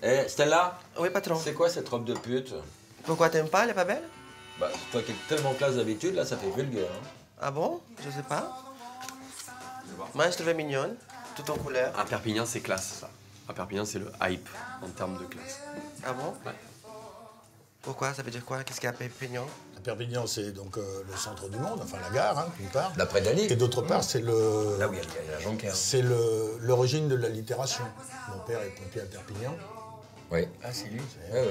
Eh, Stella? Oui, patron. C'est quoi cette robe de pute? Pourquoi t'aimes pas, elle est pas belle? Bah, toi qui es tellement classe d'habitude, là, ça fait vulgaire. Hein. Ah bon? Je sais pas. Moi, je trouvais mignonne, tout en couleur. À Perpignan, c'est classe, ça. À Perpignan, c'est le hype en termes de classe. Ah bon? Ouais. Pourquoi? Ça veut dire quoi? Qu'est-ce qu'il y a à Perpignan? Perpignan, c'est donc le centre du monde, enfin la gare, hein, d'une part. D'après Dali. Et d'autre part, c'est le. Là où il y a la Jonquière. C'est l'origine de la littération. Mon père est pompier à Perpignan. Oui. Ah, c'est lui. Oui.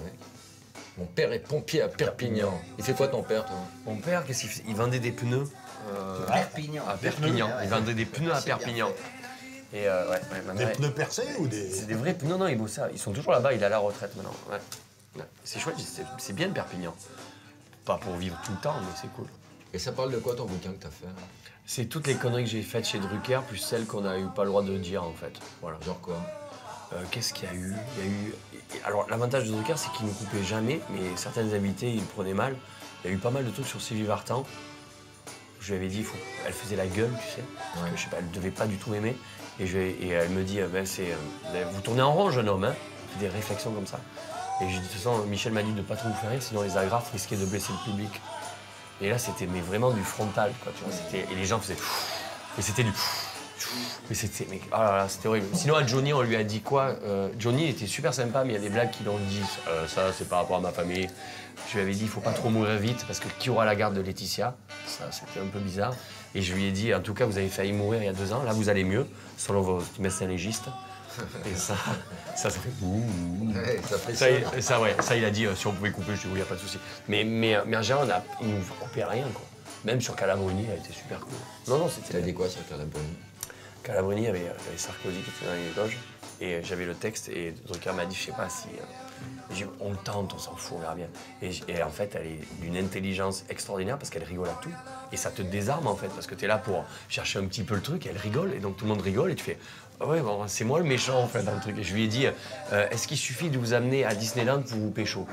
Mon père est pompier à Perpignan. Il fait quoi ton père, toi? Mon père, qu'est-ce qu'il fait? Il vendait des pneus. Perpignan. À Perpignan. Il vendait des pneus à C'est bien Perpignan. Et ma Des mère- pneus percés ou des. C'est des vrais pneus. Non, il bosse ça. Ils sont toujours là-bas, il est à la retraite maintenant. Ouais. Ouais. C'est chouette, c'est bien Perpignan. Pas pour vivre tout le temps, mais c'est cool. Et ça parle de quoi ton bouquin que t'as fait? C'est toutes les conneries que j'ai faites chez Drucker, plus celles qu'on n'a eu pas le droit de dire, en fait. Voilà. Genre quoi? Qu'est-ce qu'il y a eu? Il y a eu... Alors, l'avantage de Drucker, c'est qu'il ne coupait jamais, mais certains invités, ils le prenaient mal. Il y a eu pas mal de trucs sur Sylvie Vartan. Je lui avais dit, elle faisait la gueule, tu sais. Parce que, je sais pas, elle devait pas du tout aimer. Et elle me dit, vous tournez en rond, jeune homme, hein? Des réflexions comme ça. Et je dis, de toute façon, Michel m'a dit de ne pas trop vous faire rire, sinon les agrafes risquaient de blesser le public. Et là, c'était vraiment du frontal, quoi, tu vois. Et les gens faisaient... Et c'était du... Mais c'était... Oh là là, c'était horrible. Sinon, à Johnny, on lui a dit quoi? Johnny était super sympa, mais il y a des blagues qui l'ont dit. Ça, c'est par rapport à ma famille. Je lui avais dit, il faut pas trop mourir vite, parce que qui aura la garde de Laetitia? Ça, c'était un peu bizarre. Et je lui ai dit, en tout cas, vous avez failli mourir il y a 2 ans. Là, vous allez mieux, selon vos médecins légistes. Et ça fait ouh. Ouais, ça fait Ça, il a dit, si on pouvait couper, je dis, oui, il n'y a pas de souci. Mais en général, il ne nous coupait rien, quoi. Même sur Calabrini, elle était super cool. Non, c'était... T'as dit quoi sur Calabrini? Calabrini, il y avait Sarkozy qui était dans les loges, et j'avais le texte, et Drucker m'a dit, je sais pas si... J'ai dit, on le tente, on s'en fout, on verra bien. Et en fait, elle est d'une intelligence extraordinaire parce qu'elle rigole à tout. Et ça te désarme, en fait, parce que tu es là pour chercher un petit peu le truc, et elle rigole, et donc tout le monde rigole, et tu fais, ah ouais, bon, c'est moi le méchant, en fait, dans le truc. Et je lui ai dit, est-ce qu'il suffit de vous amener à Disneyland pour vous pécho?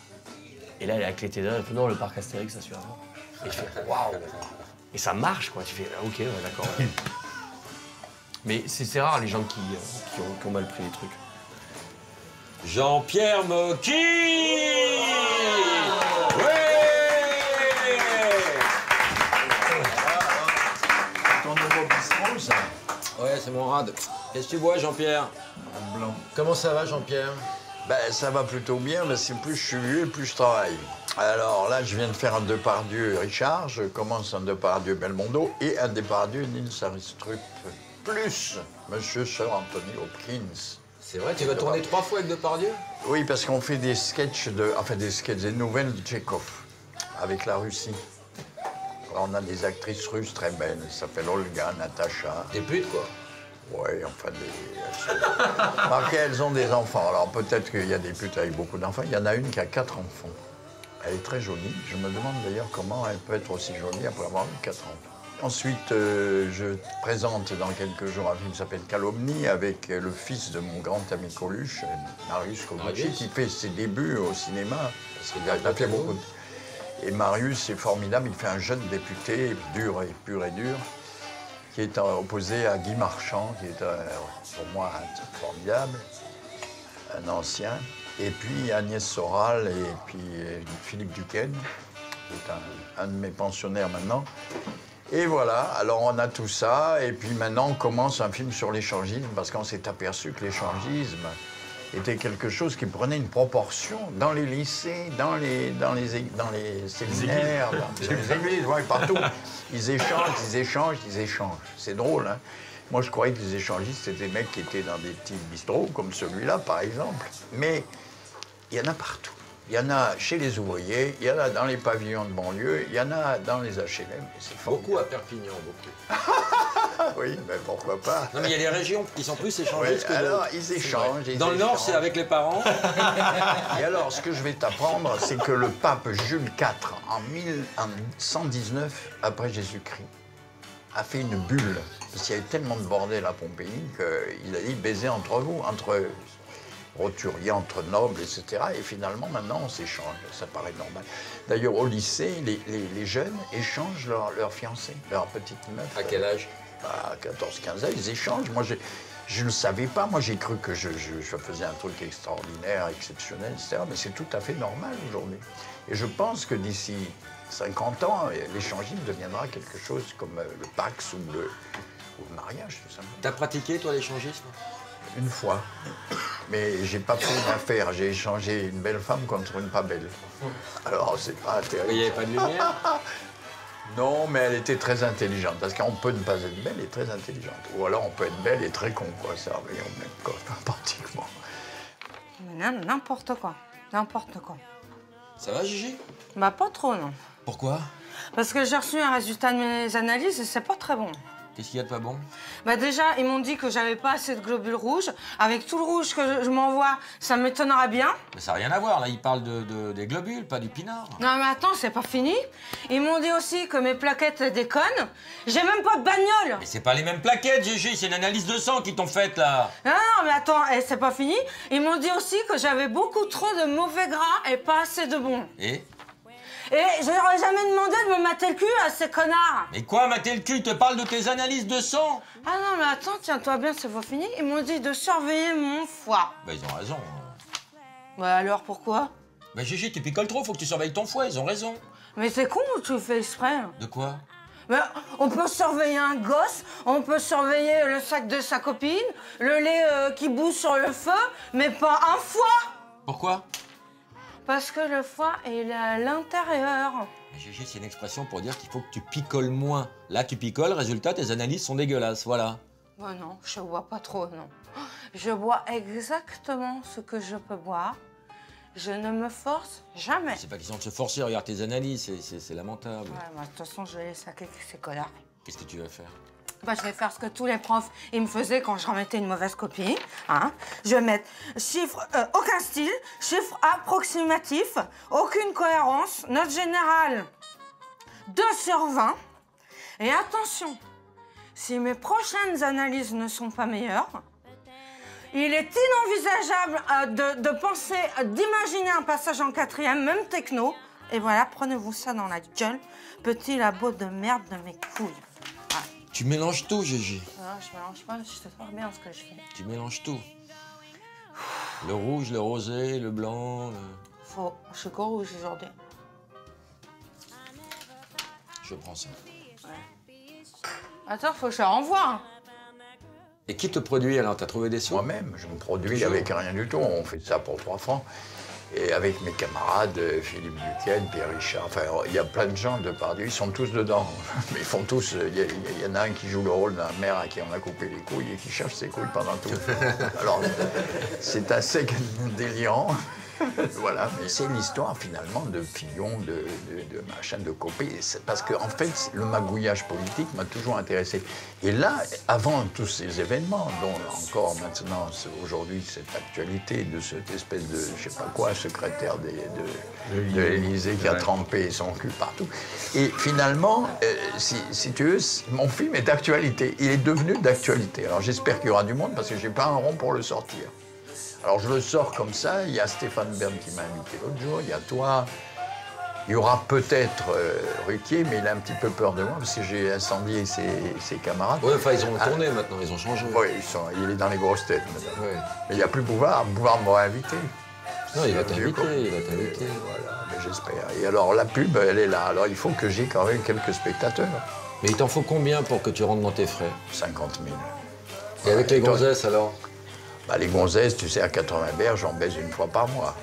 Et là, elle a clété dedans, elle fait, non, le parc Astérix, ça suffit. Et je fais, waouh! Et ça marche, quoi. Tu fais, ah, ok, ouais, d'accord. Ouais. Mais c'est rare, les gens qui ont mal pris les trucs. Jean-Pierre Mocky! Ton nouveau bistrot, ça? Ouais, c'est mon rad. Qu'est-ce que tu bois, Jean-Pierre? Un blanc. Comment ça va, Jean-Pierre? Ben, ça va plutôt bien, mais c'est plus je suis vieux, plus je travaille. Alors là, je viens de faire un Depardieu Richard, je commence un Depardieu Belmondo et un Depardieu Nils Aristrup, plus Monsieur Sir Anthony Hopkins. C'est vrai, tu vas tourner 3 fois avec Depardieu? Oui, parce qu'on fait des sketchs des nouvelles de Tchekhov, avec la Russie. On a des actrices russes très belles, elles s'appellent Olga, Natacha. Des putes, quoi. Oui, enfin, Remarquez, elles ont des enfants. Alors peut-être qu'il y a des putes avec beaucoup d'enfants. Il y en a une qui a 4 enfants. Elle est très jolie. Je me demande d'ailleurs comment elle peut être aussi jolie après avoir eu 4 enfants. Ensuite, je présente dans quelques jours un film qui s'appelle Calomnie avec le fils de mon grand ami Coluche, Marius Colucci, qui fait ses débuts au cinéma. Parce qu'il a fait beaucoup de... Et Marius, c'est formidable, il fait un jeune député, dur et pur et dur, qui est opposé à Guy Marchand, qui est pour moi un type formidable, un ancien. Et puis Agnès Soral et puis Philippe Duquesne, qui est un de mes pensionnaires maintenant. Et voilà, alors on a tout ça, et puis maintenant on commence un film sur l'échangisme, parce qu'on s'est aperçu que l'échangisme était quelque chose qui prenait une proportion dans les lycées, dans les séminaires, dans les églises, ouais, partout. Ils échangent. C'est drôle, hein. Moi, je croyais que les échangistes, c'était des mecs qui étaient dans des petits bistrots, comme celui-là, par exemple. Mais il y en a partout. Il y en a chez les ouvriers, il y en a dans les pavillons de banlieue, il y en a dans les HLM. C'est Beaucoup à Perpignan, beaucoup. Oui, mais pourquoi pas? Non, mais il y a les régions qui sont plus échangistes que alors, d'autres. ils échangent. Dans le Nord, c'est avec les parents. Et alors, ce que je vais t'apprendre, c'est que le pape Jules IV, en 1119 après Jésus-Christ, a fait une bulle. Parce qu'il y avait tellement de bordel à Pompéi qu'il a dit baiser entre vous, entre roturiers, entre nobles, etc. Et finalement, maintenant, on s'échange. Ça paraît normal. D'ailleurs, au lycée, les jeunes échangent leurs fiancés, leurs petites meufs. À quel âge? À 14-15 ans, ils échangent. Moi, Je ne le savais pas. Moi, j'ai cru que je faisais un truc extraordinaire, exceptionnel, etc. Mais c'est tout à fait normal aujourd'hui. Et je pense que d'ici 50 ans, l'échangisme deviendra quelque chose comme le Pax ou le mariage, tout simplement. T'as pratiqué, toi, l'échangisme? Une fois. Mais j'ai pas fait une affaire. J'ai échangé une belle femme contre une pas belle. Alors, c'est pas terrible. Il n'y avait pas de lumière? Non, mais elle était très intelligente. Parce qu'on peut ne pas être belle et très intelligente. Ou alors on peut être belle et très con, quoi. Ça revient au même, quoi, pratiquement. N'importe quoi. N'importe quoi. Ça va, Gigi? Bah, pas trop, non. Pourquoi? Parce que j'ai reçu un résultat de mes analyses et c'est pas très bon. Qu'est-ce qu'il y a de pas bon? Bah déjà, ils m'ont dit que j'avais pas assez de globules rouges. Avec tout le rouge que je m'envoie, ça m'étonnerait bien. Mais ça n'a rien à voir, là, ils parlent des globules, pas du pinard. Non mais attends, c'est pas fini. Ils m'ont dit aussi que mes plaquettes déconnent. J'ai même pas de bagnole. Mais c'est pas les mêmes plaquettes, Gigi, c'est une analyse de sang qu'ils t'ont faite, là. Non, mais attends, c'est pas fini. Ils m'ont dit aussi que j'avais beaucoup trop de mauvais gras et pas assez de bons. Et je leur ai jamais demandé de me mater le cul à ces connards. Mais quoi, mater le cul? Ils te parlent de tes analyses de sang? Ah non, mais attends, tiens-toi bien, c'est pas fini. Ils m'ont dit de surveiller mon foie. Bah, ils ont raison. Bah alors, pourquoi? Bah, Gigi, tu picoles trop, faut que tu surveilles ton foie, ils ont raison. Mais c'est con ou tu fais exprès? De quoi? Mais on peut surveiller un gosse, on peut surveiller le sac de sa copine, le lait qui bout sur le feu, mais pas un foie. Pourquoi? Parce que le foie, il est à l'intérieur. Mais Gigi, c'est une expression pour dire qu'il faut que tu picoles moins. Là, tu picoles, résultat, tes analyses sont dégueulasses, voilà. Ouais, non, je bois pas trop, non. Je bois exactement ce que je peux boire. Je ne me force jamais. C'est pas question de se forcer, regarde tes analyses, c'est lamentable. Ouais, bah, de toute façon, je vais les saquer ces connards. Qu'est-ce que tu vas faire? Bah, je vais faire ce que tous les profs ils me faisaient quand je remettais une mauvaise copie. Hein. Je vais mettre chiffre, aucun style, chiffre approximatif, aucune cohérence, note générale 2 sur 20. Et attention, si mes prochaines analyses ne sont pas meilleures, il est inenvisageable de penser, d'imaginer un passage en 4e, même techno. Et voilà, prenez-vous ça dans la gueule, petit labo de merde de mes couilles. Tu mélanges tout, Gigi. Non, je mélange pas, je sais pas bien ce que je fais. Tu mélanges tout. Le rouge, le rosé, le blanc, Faux, je suis qu'au rouge aujourd'hui. Je prends ça. Ouais. Attends, faut que je la renvoie. Et qui te produit alors? T'as trouvé des sous? Moi-même, je me produis avec rien du tout. On fait ça pour 3 francs. Et avec mes camarades, Philippe Duquesne, Pierre Richard, enfin, il y a plein de gens de Depardieu, ils sont tous dedans. Mais ils font tous, il y en a un qui joue le rôle d'un maire à qui on a coupé les couilles et qui cherche ses couilles pendant tout. Alors, c'est assez délirant. Voilà, mais c'est l'histoire finalement de Fillon, de machin, de Copé. Parce qu'en fait, le magouillage politique m'a toujours intéressé. Et là, avant tous ces événements, dont encore maintenant, aujourd'hui, cette actualité de cette espèce de, je sais pas quoi, secrétaire de l'Élysée qui a trempé son cul partout. Et finalement, si tu veux, mon film est d'actualité. Il est devenu d'actualité. Alors j'espère qu'il y aura du monde parce que j'ai pas un rond pour le sortir. Alors je le sors comme ça, il y a Stéphane Bern qui m'a invité l'autre jour, il y a toi, il y aura peut-être Ruquier, mais il a un petit peu peur de moi parce que j'ai incendié ses camarades. Oui, enfin ils ont tourné maintenant, ils ont changé. Oui, il est dans les grosses têtes maintenant. Ouais. Mais il n'y a plus pouvoir m'aura invité. Non, il va t'inviter, il va t'inviter. Voilà, mais j'espère. Et alors la pub, elle est là, alors il faut que j'ai quand même quelques spectateurs. Mais il t'en faut combien pour que tu rentres dans tes frais? 50 000. Et avec les gonzesses alors? Bah, les gonzesses, tu sais, à 80 berges, j'en baise une fois par mois.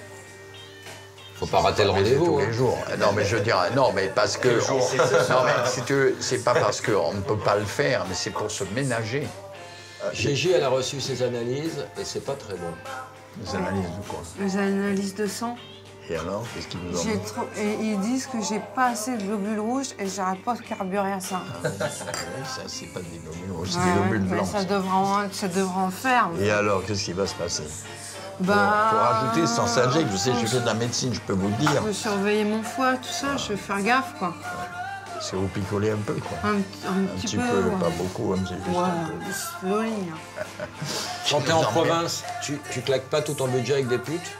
Faut pas rater le rendez-vous. Tous les jours. Non, mais je veux dire, non, mais parce que. Non, mais si tu veux, c'est pas parce qu'on ne peut pas le faire, mais c'est pour se ménager. Gigi, elle a reçu ses analyses et c'est pas très bon. Les analyses de quoi? Les analyses de sang. Et alors, qu'est-ce qu'ils nous ont dit? Et ils disent que j'ai pas assez de globules rouges et j'arrête pas de carburer à ça. Oui, ça, c'est pas des globules rouges, c'est Ouais, des globules mais blancs. ça devrait en faire. Et alors, qu'est-ce qui va se passer? Bah, Faut rajouter sans s'alger. Je sais, je fais de la médecine, je peux vous le dire. Je veux surveiller mon foie, tout ça, je vais faire gaffe, quoi. C'est vous picoler un peu, quoi. Un petit peu, ouais. pas beaucoup, un petit peu. Ouais, slowly. Quand t'es en province, tu claques pas tout ton budget avec des putes?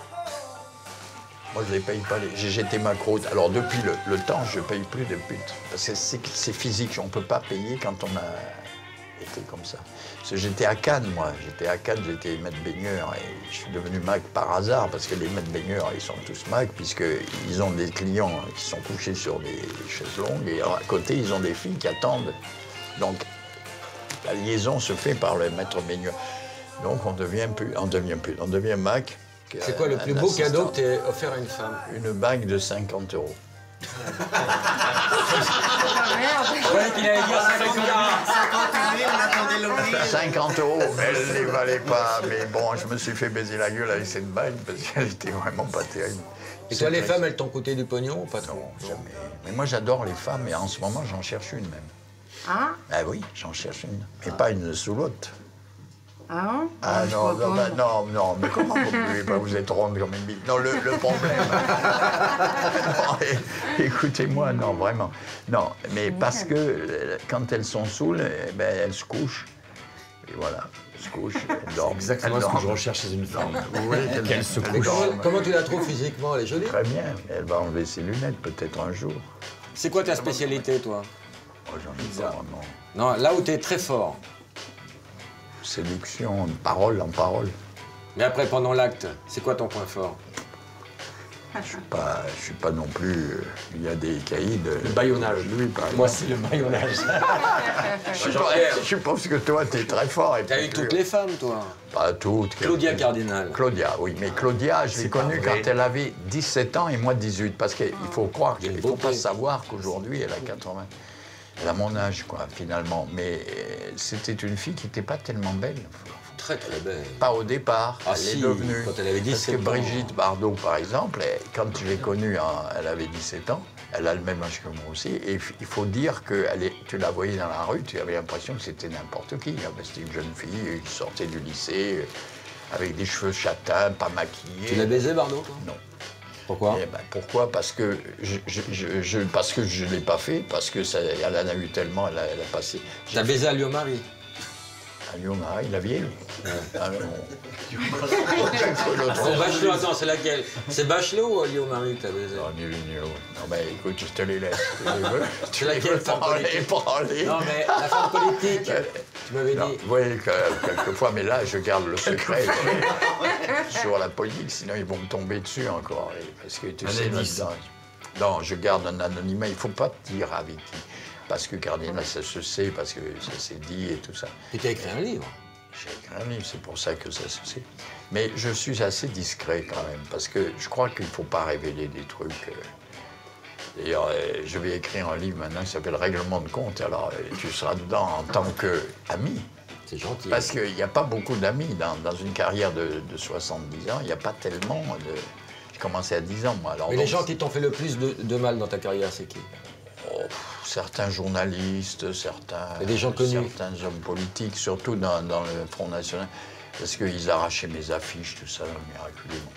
Moi, je les paye pas. J'ai jeté ma croûte. Alors, depuis le temps, je paye plus de putes. Parce que c'est physique. On peut pas payer quand on a était comme ça. Parce que j'étais à Cannes, moi. J'étais à Cannes, j'étais maître baigneur. Et je suis devenu mag par hasard, parce que les maîtres baigneurs, ils sont tous mag, puisqu'ils ont des clients qui sont couchés sur des chaises longues. Et à côté, ils ont des filles qui attendent. Donc, la liaison se fait par le maître baigneur. Donc, on devient mag. C'est quoi le plus beau cadeau que tu as offert à une femme? Une bague de 50 €. Ouais, qu'il allait dire 50 €, elle ne les valait pas. Mais bon, je me suis fait baiser la gueule avec cette bague parce qu'elle était vraiment pas terrible. Et toi, les femmes, elles t'ont coûté du pognon ou pas trop? Non, jamais. Mais moi, j'adore les femmes et en ce moment, j'en cherche une même. Ah? Ah oui, j'en cherche une. Mais pas une sous l'autre. Ah bon? Ah Je non, crois non, pas. bah, non, mais comment vous ne pouvez pas, vous êtes ronde comme une bille. Non, le problème... Non, écoutez-moi, non, vraiment. Non, mais parce que quand elles sont saoules, eh ben, elles se couchent. Et voilà, elles se couchent, elles dorment. Exactement ce que je recherche chez une femme. Oui, Qu'elle se elles couche. dorment. Comment tu la trouves physiquement? Elle est jolie? Très bien, elle va enlever ses lunettes peut-être un jour. C'est quoi ta spécialité, toi? Oh, j'en ai pas vraiment. Non, là où tu es très fort. Séduction, parole en parole. Mais après, pendant l'acte, c'est quoi ton point fort? Je suis pas non plus... il y a des caïds... Le bâillonnage. Lui, par exemple. Moi, c'est le bâillonnage. Je suppose que toi, t'es très fort. T'as eu toutes les femmes, toi? Pas toutes. Claudia Cardinal. Claudia, oui. Mais Claudia, je l'ai C'est pas connue vrai. quand elle avait 17 ans et moi 18. Parce qu'il faut croire, Il y a une il faut beauté. pas savoir qu'aujourd'hui, elle a 80. Elle a mon âge, quoi, finalement. Mais c'était une fille qui n'était pas tellement belle. Très, très belle. Pas au départ, Ah elle si, est devenue. quand elle avait 17 Parce que ans. Brigitte Bardot, par exemple, quand je l'ai connue, elle avait 17 ans. Elle a le même âge que moi aussi. Et il faut dire que tu la voyais dans la rue, tu avais l'impression que c'était n'importe qui. C'était une jeune fille qui sortait du lycée, avec des cheveux châtains, pas maquillée. Tu l'as baisé, Bardot, toi? Non. Pourquoi? Eh ben, pourquoi? Parce que parce que je ne l'ai pas fait, parce que elle en a eu tellement, elle a passé. T'as baisé à Lyon-Marie? À Lyon-Marie, la vieille. Ah, non. C'est Bachelot, attends, c'est laquelle? C'est Bachelot ou Lyon-Marie que t'as baisé? Non, ni l'une ni l'autre. Non, mais écoute, je te les laisse. C'est laquelle, femme politique? Parler. Non, mais la femme politique, tu m'avais Non, dit. oui, quelquefois, mais là, je garde le secret sur la politique, sinon ils vont me tomber dessus encore. Parce que tu sais, indice. là-dedans, non, je garde un anonymat, il ne faut pas te dire avec qui. Parce que Cardinal, ça se sait, parce que ça s'est dit et tout ça. Et t'as écrit un livre. J'ai écrit un livre, c'est pour ça que ça se sait. Mais je suis assez discret quand même, parce que je crois qu'il ne faut pas révéler des trucs. D'ailleurs, je vais écrire un livre maintenant qui s'appelle Règlement de compte. Alors, tu seras dedans en tant qu'ami. C'est gentil. Parce qu'il n'y a pas beaucoup d'amis dans une carrière de 70 ans. Il n'y a pas tellement de... J'ai commencé à 10 ans, moi. Alors, Mais donc, les gens qui t'ont fait le plus de mal dans ta carrière, c'est qui? certains journalistes, certains, Et des gens connus. certains hommes politiques, surtout dans le Front National, parce qu'ils arrachaient mes affiches, tout ça, miraculeusement.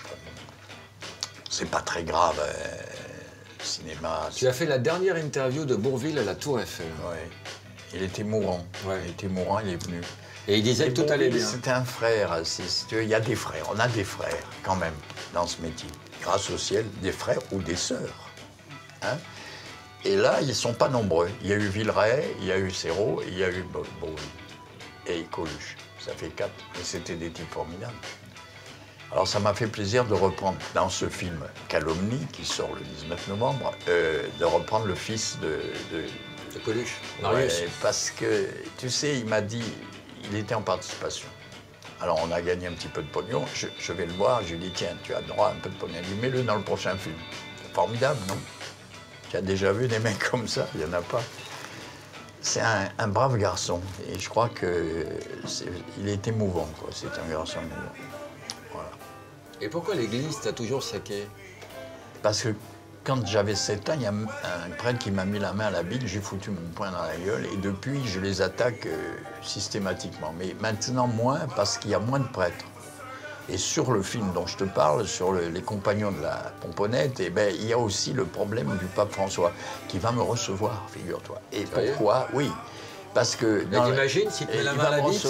C'est pas très grave, le cinéma. Tu as fait la dernière interview de Bourvil à la Tour Eiffel. Ouais. Il était mourant. Ouais. Il était mourant, il est venu. Et il disait que tout allait bien. C'était un frère. Il y a des frères. On a des frères, quand même, dans ce métier. Grâce au ciel, des frères ou des sœurs. Hein? Et là, ils ne sont pas nombreux. Il y a eu Villeray, il y a eu Serrault, il y a eu Bourvil. Et Coluche. Ça fait 4. Et c'était des types formidables. Alors, ça m'a fait plaisir de reprendre, dans ce film Calomnie, qui sort le 19 novembre, de reprendre le fils de Coluche, Marius. Ouais, parce que, tu sais, il m'a dit, il était en participation. Alors, on a gagné un petit peu de pognon. Je vais le voir, je lui dis, tiens, tu as droit à un peu de pognon. Il dit, mets-le dans le prochain film. C'est formidable, non? Tu as déjà vu des mecs comme ça? Il n'y en a pas. C'est un brave garçon. Et je crois qu'il est émouvant, quoi. C'est un garçon émouvant. Voilà. Et pourquoi l'église t'a toujours saqué? Parce que quand j'avais 7 ans, il y a un prêtre qui m'a mis la main à la bite, j'ai foutu mon poing dans la gueule, et depuis, je les attaque systématiquement. Mais maintenant, moins, parce qu'il y a moins de prêtres. Et sur le film dont je te parle, sur les compagnons de la Pomponnette, eh ben, il y a aussi le problème du pape François, qui va me recevoir, figure-toi. Et pourquoi? Oui. Parce que... Mais t'imagines, s'il te met la main à la bite?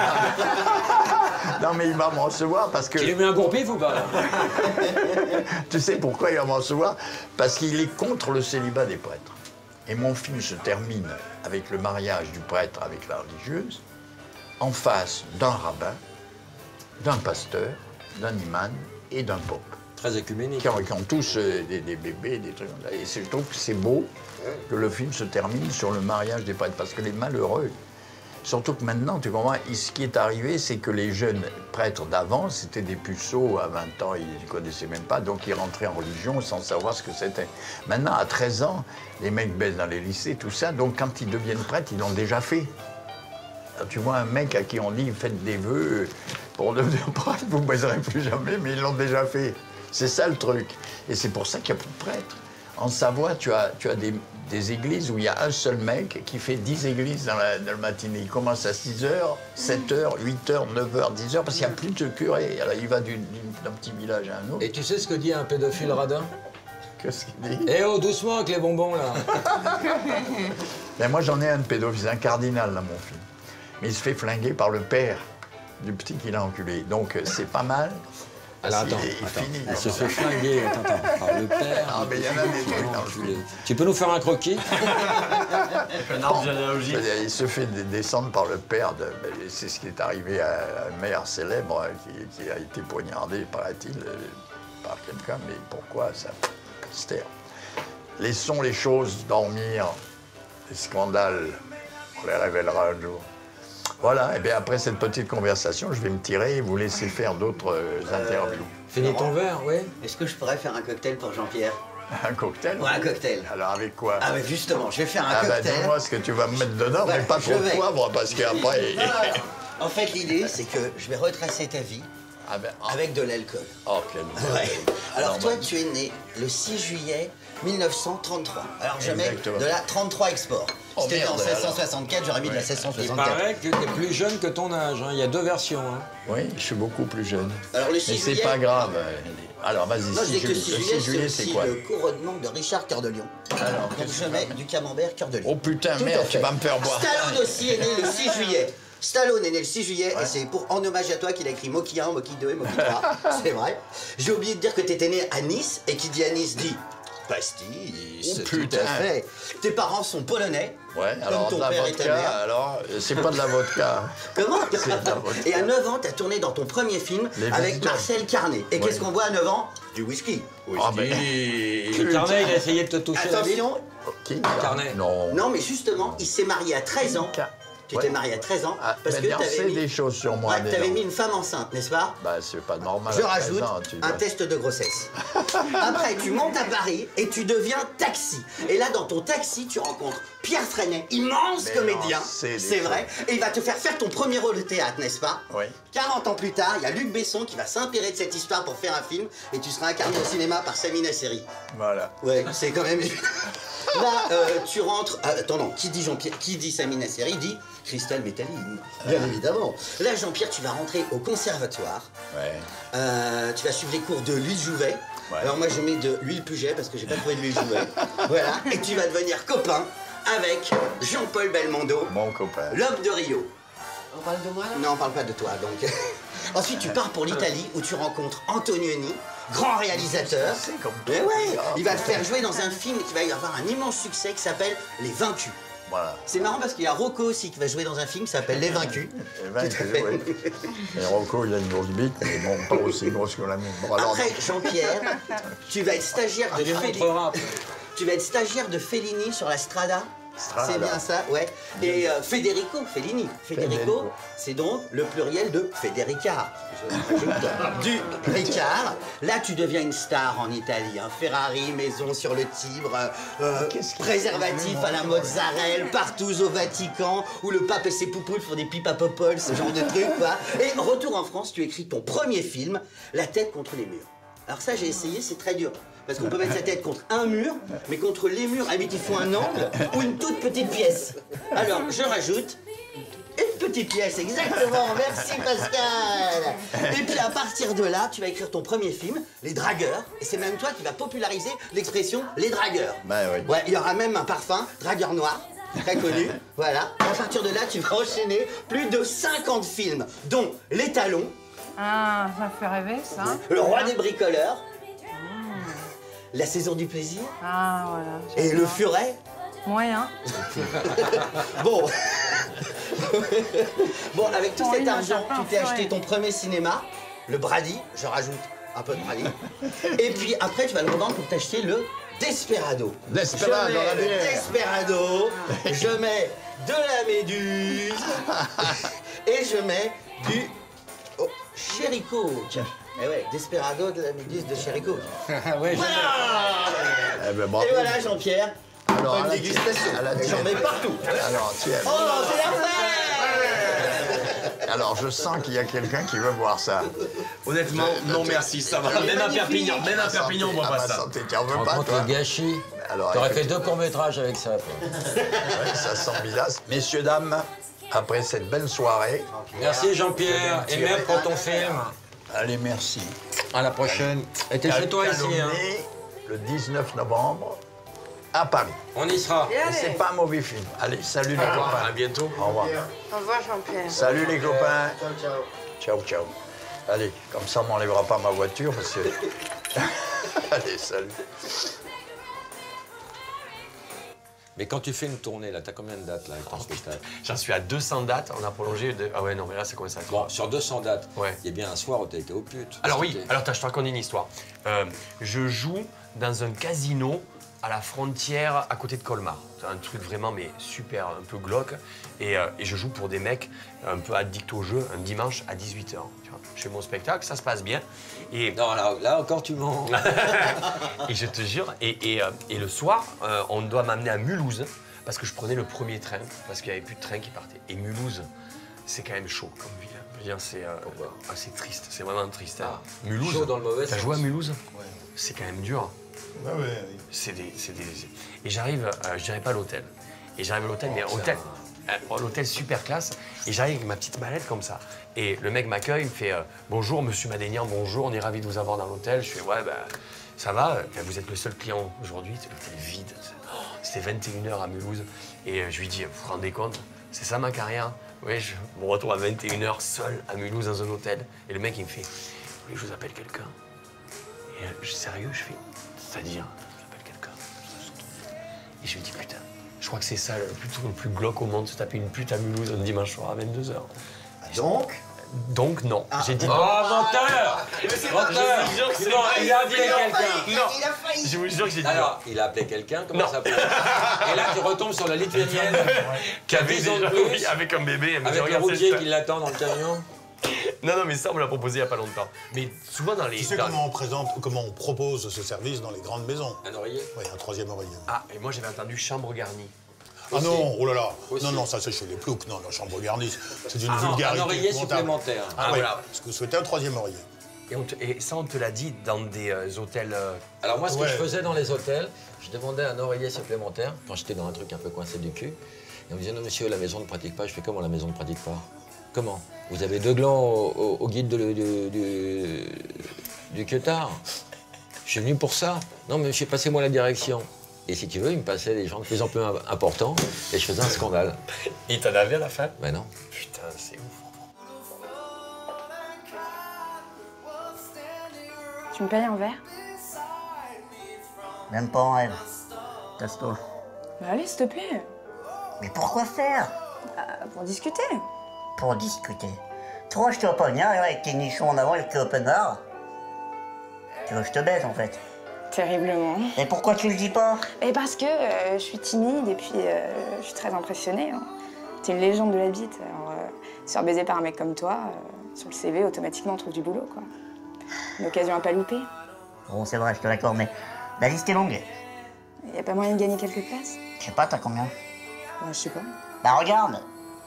Non, mais il va me recevoir parce que... Tu lui mets un gourpif ou pas? Tu sais pourquoi il va me recevoir? Parce qu'il est contre le célibat des prêtres. Et mon film se termine avec le mariage du prêtre avec la religieuse, en face d'un rabbin, d'un pasteur, d'un imam et d'un pope. Très écuménique. Qui ont tous des bébés, des trucs comme ça. Et je trouve que c'est beau que le film se termine sur le mariage des prêtres, parce que les malheureux, surtout que maintenant, tu comprends, ce qui est arrivé, c'est que les jeunes prêtres d'avant, c'était des puceaux, à 20 ans, ils ne connaissaient même pas, donc ils rentraient en religion sans savoir ce que c'était. Maintenant, à 13 ans, les mecs baissent dans les lycées, tout ça, donc quand ils deviennent prêtres, ils l'ont déjà fait. Alors, tu vois un mec à qui on dit, faites des vœux pour devenir prêtre, vous ne baiserez plus jamais, mais ils l'ont déjà fait. C'est ça le truc. Et c'est pour ça qu'il n'y a plus de prêtres. En Savoie, tu as des églises où il y a un seul mec qui fait 10 églises dans la matinée. Il commence à 6h, 7h, 8h, 9h, 10h, parce qu'il n'y a plus de curé. Alors il va d'un petit village à un autre. Et tu sais ce que dit un pédophile radin? Qu'est-ce qu'il dit? Eh oh, doucement avec les bonbons, là. Ben, moi, j'en ai un de pédophile, un cardinal, dans mon film. Mais il se fait flinguer par le père du petit qu'il a enculé. Donc c'est pas mal. Alors attends, il se fait flinguer, par le père. Ah, mais il y en a des trucs dans le film. Tu peux nous faire un croquis? Un arbre généalogique. Il se fait descendre par le père. C'est ce qui est arrivé à un maire célèbre qui a été poignardé, paraît-il, par quelqu'un. Mais pourquoi ça? Mystère. Laissons les choses dormir. Les scandales, on les révélera un jour. Voilà, et bien après cette petite conversation, je vais me tirer et vous laisser faire d'autres interviews. Finis ton verre, oui. Est-ce que je pourrais faire un cocktail pour Jean-Pierre? Un cocktail? Ouais, un cocktail. Alors avec quoi? Ah mais justement, je vais faire un ben cocktail. dis-moi ce que tu vas me mettre dedans, Ouais, mais pas trop de poivre, parce qu'après... En fait, l'idée, c'est que je vais retracer ta vie Ah ben, avec de l'alcool. oh, quel Ouais. Alors Non, toi, bah, tu es né le 6 juillet 1933. Alors je mets Exactement. de la 33 export. Oh, Si t'étais en merde, 1664, j'aurais mis de la Il 1664. paraît que t'es plus jeune que ton âge, hein. Il y a 2 versions, hein. Oui, je suis beaucoup plus jeune. Alors le 6 Mais c'est juillet... pas grave. Alors vas-y, Non, je 6 dis que le 6 juillet, c'est juillet, c'est aussi quoi? le couronnement de Richard Cœur de Lion. Alors, Donc je mets du camembert Cœur de Lion. Oh putain, Tout à merde, fait. tu vas me faire boire. Stallone aussi est né le 6 juillet. Stallone est né le 6 juillet et c'est en hommage à toi qu'il a écrit Moki 1, Moki 2 et Moki 3. C'est vrai. J'ai oublié de dire que tu étais né à Nice et qui dit à Nice dit pastis. Oh, tout putain. à fait. Tes parents sont polonais. Ouais, comme alors ton de la père et ta vodka, mère. alors c'est pas de la vodka. Comment C'est de la vodka. Et à 9 ans, tu as tourné dans ton premier film Les avec Visiteurs. Marcel Carnet. Et Ouais. qu'est-ce qu'on voit à 9 ans? Du whisky. Ah ben, Le carnet, il a essayé de te toucher la bite. Attention. qui? Carnet. Non. Non, mais justement, il s'est marié à 13 ans. Tu Ouais. t'es marié à 13 ans Ah, parce mais que bien, t'avais c'est mis... des choses sur moi. Ouais, dis t'avais donc. mis une femme enceinte, n'est-ce pas? Bah, c'est pas normal. Je à 13 rajoute ans, tu un dois- test de grossesse. Après, tu montes à Paris et tu deviens taxi. Et là, dans ton taxi, tu rencontres Pierre Freinet, immense Mais comédien, non, c'est des c'est vrai. Et il va te faire ton premier rôle de théâtre, n'est-ce pas? Oui. 40 ans plus tard, il y a Luc Besson qui va s'inspirer de cette histoire pour faire un film et tu seras incarné au cinéma par Samina Seri. Voilà. Ouais, c'est quand même... Là, tu rentres... Ah, attends, non, qui dit Jean-Pierre, qui dit Samina Seri dit Cristal Métalline, bien évidemment. Là, Jean-Pierre, tu vas rentrer au conservatoire. Ouais. Tu vas suivre les cours de l'huile Jouvet. Ouais. Alors moi, je mets de l'huile Puget parce que j'ai pas trouvé de l'huile Jouvet. Voilà. Et tu vas devenir copain avec Jean-Paul Belmondo, Mon copain. l'homme de Rio. On parle de moi là? Non, on parle pas de toi, donc. Ensuite, tu pars pour l'Italie où tu rencontres Antonioni, grand réalisateur. C'est comme Mais toi. ouais, Ah, il va te faire jouer dans un film qui va y avoir un immense succès qui s'appelle Les Vaincus. Voilà. C'est marrant parce qu'il y a Rocco aussi qui va jouer dans un film qui s'appelle Les Vaincus. Et oui. Et Rocco, il a une grosse bite, mais bon, pas aussi grosse que la mienne. Bon, alors, Après, Jean-Pierre, tu vas être stagiaire de Tu Fellini. montreras. Tu vas être stagiaire de Fellini sur la Strada. Strada. C'est bien ça, ouais. Et Federico Fellini. Federico, Federico. c'est donc le pluriel de Federica. Du Ricard. Là, tu deviens une star en Italie. Hein. Ferrari, maison sur le Tibre, Qu'est-ce qu'il préservatif à la mozzarella, partout au Vatican, où le pape et ses poupoules font des pipes à popol, ce genre de truc, quoi. Et retour en France, tu écris ton premier film, La tête contre les murs. Alors ça, j'ai essayé, c'est très dur. Parce qu'on peut mettre sa tête contre un mur, mais contre les murs, à il faut un angle ou une toute petite pièce. Alors, je rajoute une petite pièce, exactement. Merci Pascal. Et puis à partir de là, tu vas écrire ton premier film, Les Dragueurs. Et c'est même toi qui vas populariser l'expression Les Dragueurs. Ben oui. Ouais, il y aura même un parfum, Dragueur Noir, très connu. Voilà. Et à partir de là, tu vas enchaîner plus de 50 films, dont Les Talons, Ah, ça fait rêver, ça. Le Roi des Bricoleurs, La Saison du Plaisir Ah, voilà. et Le j'adore. Furet. Moyen. Bon. Bon, avec tout Bon, cet il a argent, pas tu t'es influé. acheté ton premier cinéma, le Brady, je rajoute un peu de Brady. Et puis après, tu vas le revendre pour t'acheter le Desperado. Desperado, Je mets la le bière. Desperado, je mets de la méduse et je mets du Cherry Coke. Eh ouais, Desperado, de la méduse de Cherry Coke. Ouais, Voilà. Eh ben, bravo. Et voilà, Jean-Pierre, Alors, bonne à la dégustation. à la J'en tienne. mets partout. Alors, tiens. Oh non, c'est la fin. Alors, je sens qu'il y a quelqu'un qui veut voir ça. Honnêtement, non merci, ça va. Même à Perpignan, on voit À pas ma ça. santé, tu en Tu veux rends pas, compte toi le gâchis? Alors, T'aurais fait effectivement. 2 courts-métrages avec ça. toi. Ouais, ça sent bizarre. Messieurs, dames, après cette belle soirée, Merci Jean-Pierre, et même pour ton film. allez, merci. À la prochaine. Et t'es chez toi ici, hein? Calomnie, le 19 novembre, à Paris. On y sera. Et c'est pas un mauvais film. Allez, salut les copains. À bientôt. Au revoir. Au revoir, Jean-Pierre. Salut les copains. Ciao, ciao. Allez, comme ça, on m'enlèvera pas ma voiture parce que... Allez, salut. Mais quand tu fais une tournée, là, t'as combien de dates, là, avec ton spectacle? J'en suis à 200 dates, on a prolongé de... Ah ouais, non, mais là, ça commence à être... Bon, sur 200 dates, Ouais. il y a bien un soir où t'as été au pute. Alors oui, alors je te raconte une histoire. Je joue dans un casino à la frontière à côté de Colmar. C'est un truc vraiment mais super, un peu glauque. Et je joue pour des mecs un peu addicts au jeu un dimanche à 18h. Tu vois. Je fais mon spectacle, ça se passe bien. Et, Non, là encore, tu mens. et je te jure, et le soir, on doit m'amener à Mulhouse parce que je prenais le premier train, parce qu'il n'y avait plus de train qui partait. Et Mulhouse, c'est quand même chaud comme ville. Je veux dire, c'est assez triste, c'est vraiment triste. Hein. Mulhouse, chaud dans le mauvais t'as sens. joué à Mulhouse? C'est quand même dur. Ouais, ouais. C'est des... Et j'arrive, je dirais pas à l'hôtel. Et j'arrive à l'hôtel, mais l'hôtel super classe. Et j'arrive avec ma petite mallette comme ça. Et le mec m'accueille, il me fait bonjour, monsieur Madénian, bonjour, on est ravis de vous avoir dans l'hôtel. Je fais ouais, ben ça va, vous êtes le seul client aujourd'hui, c'est l'hôtel vide. C'était 21h à Mulhouse. Et je lui dis, vous vous rendez compte, c'est ça ma carrière? Oui, je me retrouve à 21h seul à Mulhouse dans un hôtel. Et le mec, il me fait, vous voulez que je vous appelle quelqu'un? Et sérieux, je fais, c'est-à-dire, j'appelle quelqu'un. Et je lui dis, putain, je crois que c'est ça le plus glauque au monde, se taper une pute à Mulhouse un dimanche soir à 22h. Donc non. J'ai dit Oh, menteur! Menteur! Non, il a appelé quelqu'un. non. Il a failli. Je vous jure que j'ai dit non. Alors, il a appelé quelqu'un, comment Non. ça s'appelle? Et là, tu retombes sur la lituanienne, Qui avait 10 ans de déjà, plus, oui, avec un bébé. Elle me dit, avec le regarde, c'est routier ça. qui l'attend dans le camion. Non, mais ça, on me l'a proposé il n'y a pas longtemps. Mais souvent dans les... Tu sais dans- comment on propose ce service dans les grandes maisons? Un oreiller? Oui, un troisième oreiller. Ah, et moi j'avais entendu chambre garnie. Ah non, oh là là. Aussi. Non, ça c'est chez les ploucs. Non, la chambre garnie, c'est une Ah non, vulgarité un oreiller épouvantable. supplémentaire. Ah, Ah, ouais, voilà. parce que vous souhaitez un troisième oreiller. Et ça, on te l'a dit dans des hôtels... Alors moi, ce que Ouais. je faisais dans les hôtels, je demandais un oreiller supplémentaire quand j'étais dans un truc un peu coincé du cul. Et on me disait, non monsieur, la maison ne pratique pas. Je fais, comment la maison ne pratique pas? Comment? Vous avez 2 glands au guide du queutard. Je suis venu pour ça. Non monsieur, passez-moi la direction. Et si tu veux, il me passait des gens de plus en plus importants et je faisais un scandale. Il t'en avait à la fin? Ben non. Putain, c'est ouf. Tu me payes un verre? Même pas en rêve. Casse-toi. Bah allez, s'il te plaît. Mais pourquoi faire? Pour discuter. Pour discuter. Toi, je te vois pas venir avec tes nichons en avant et le open bar. Tu veux que je te baise en fait. Terriblement. Et pourquoi tu le dis pas? Et parce que je suis timide et puis je suis très impressionnée. Hein. T'es une légende de la bite. Alors, se faire baiser par un mec comme toi, sur le CV, automatiquement, on trouve du boulot, quoi. Une occasion à pas louper. Bon, c'est vrai, je te l'accorde, mais la liste est longue. Y a pas moyen de gagner quelques places? Je sais pas, t'as combien? Bah, je sais pas. Bah regarde.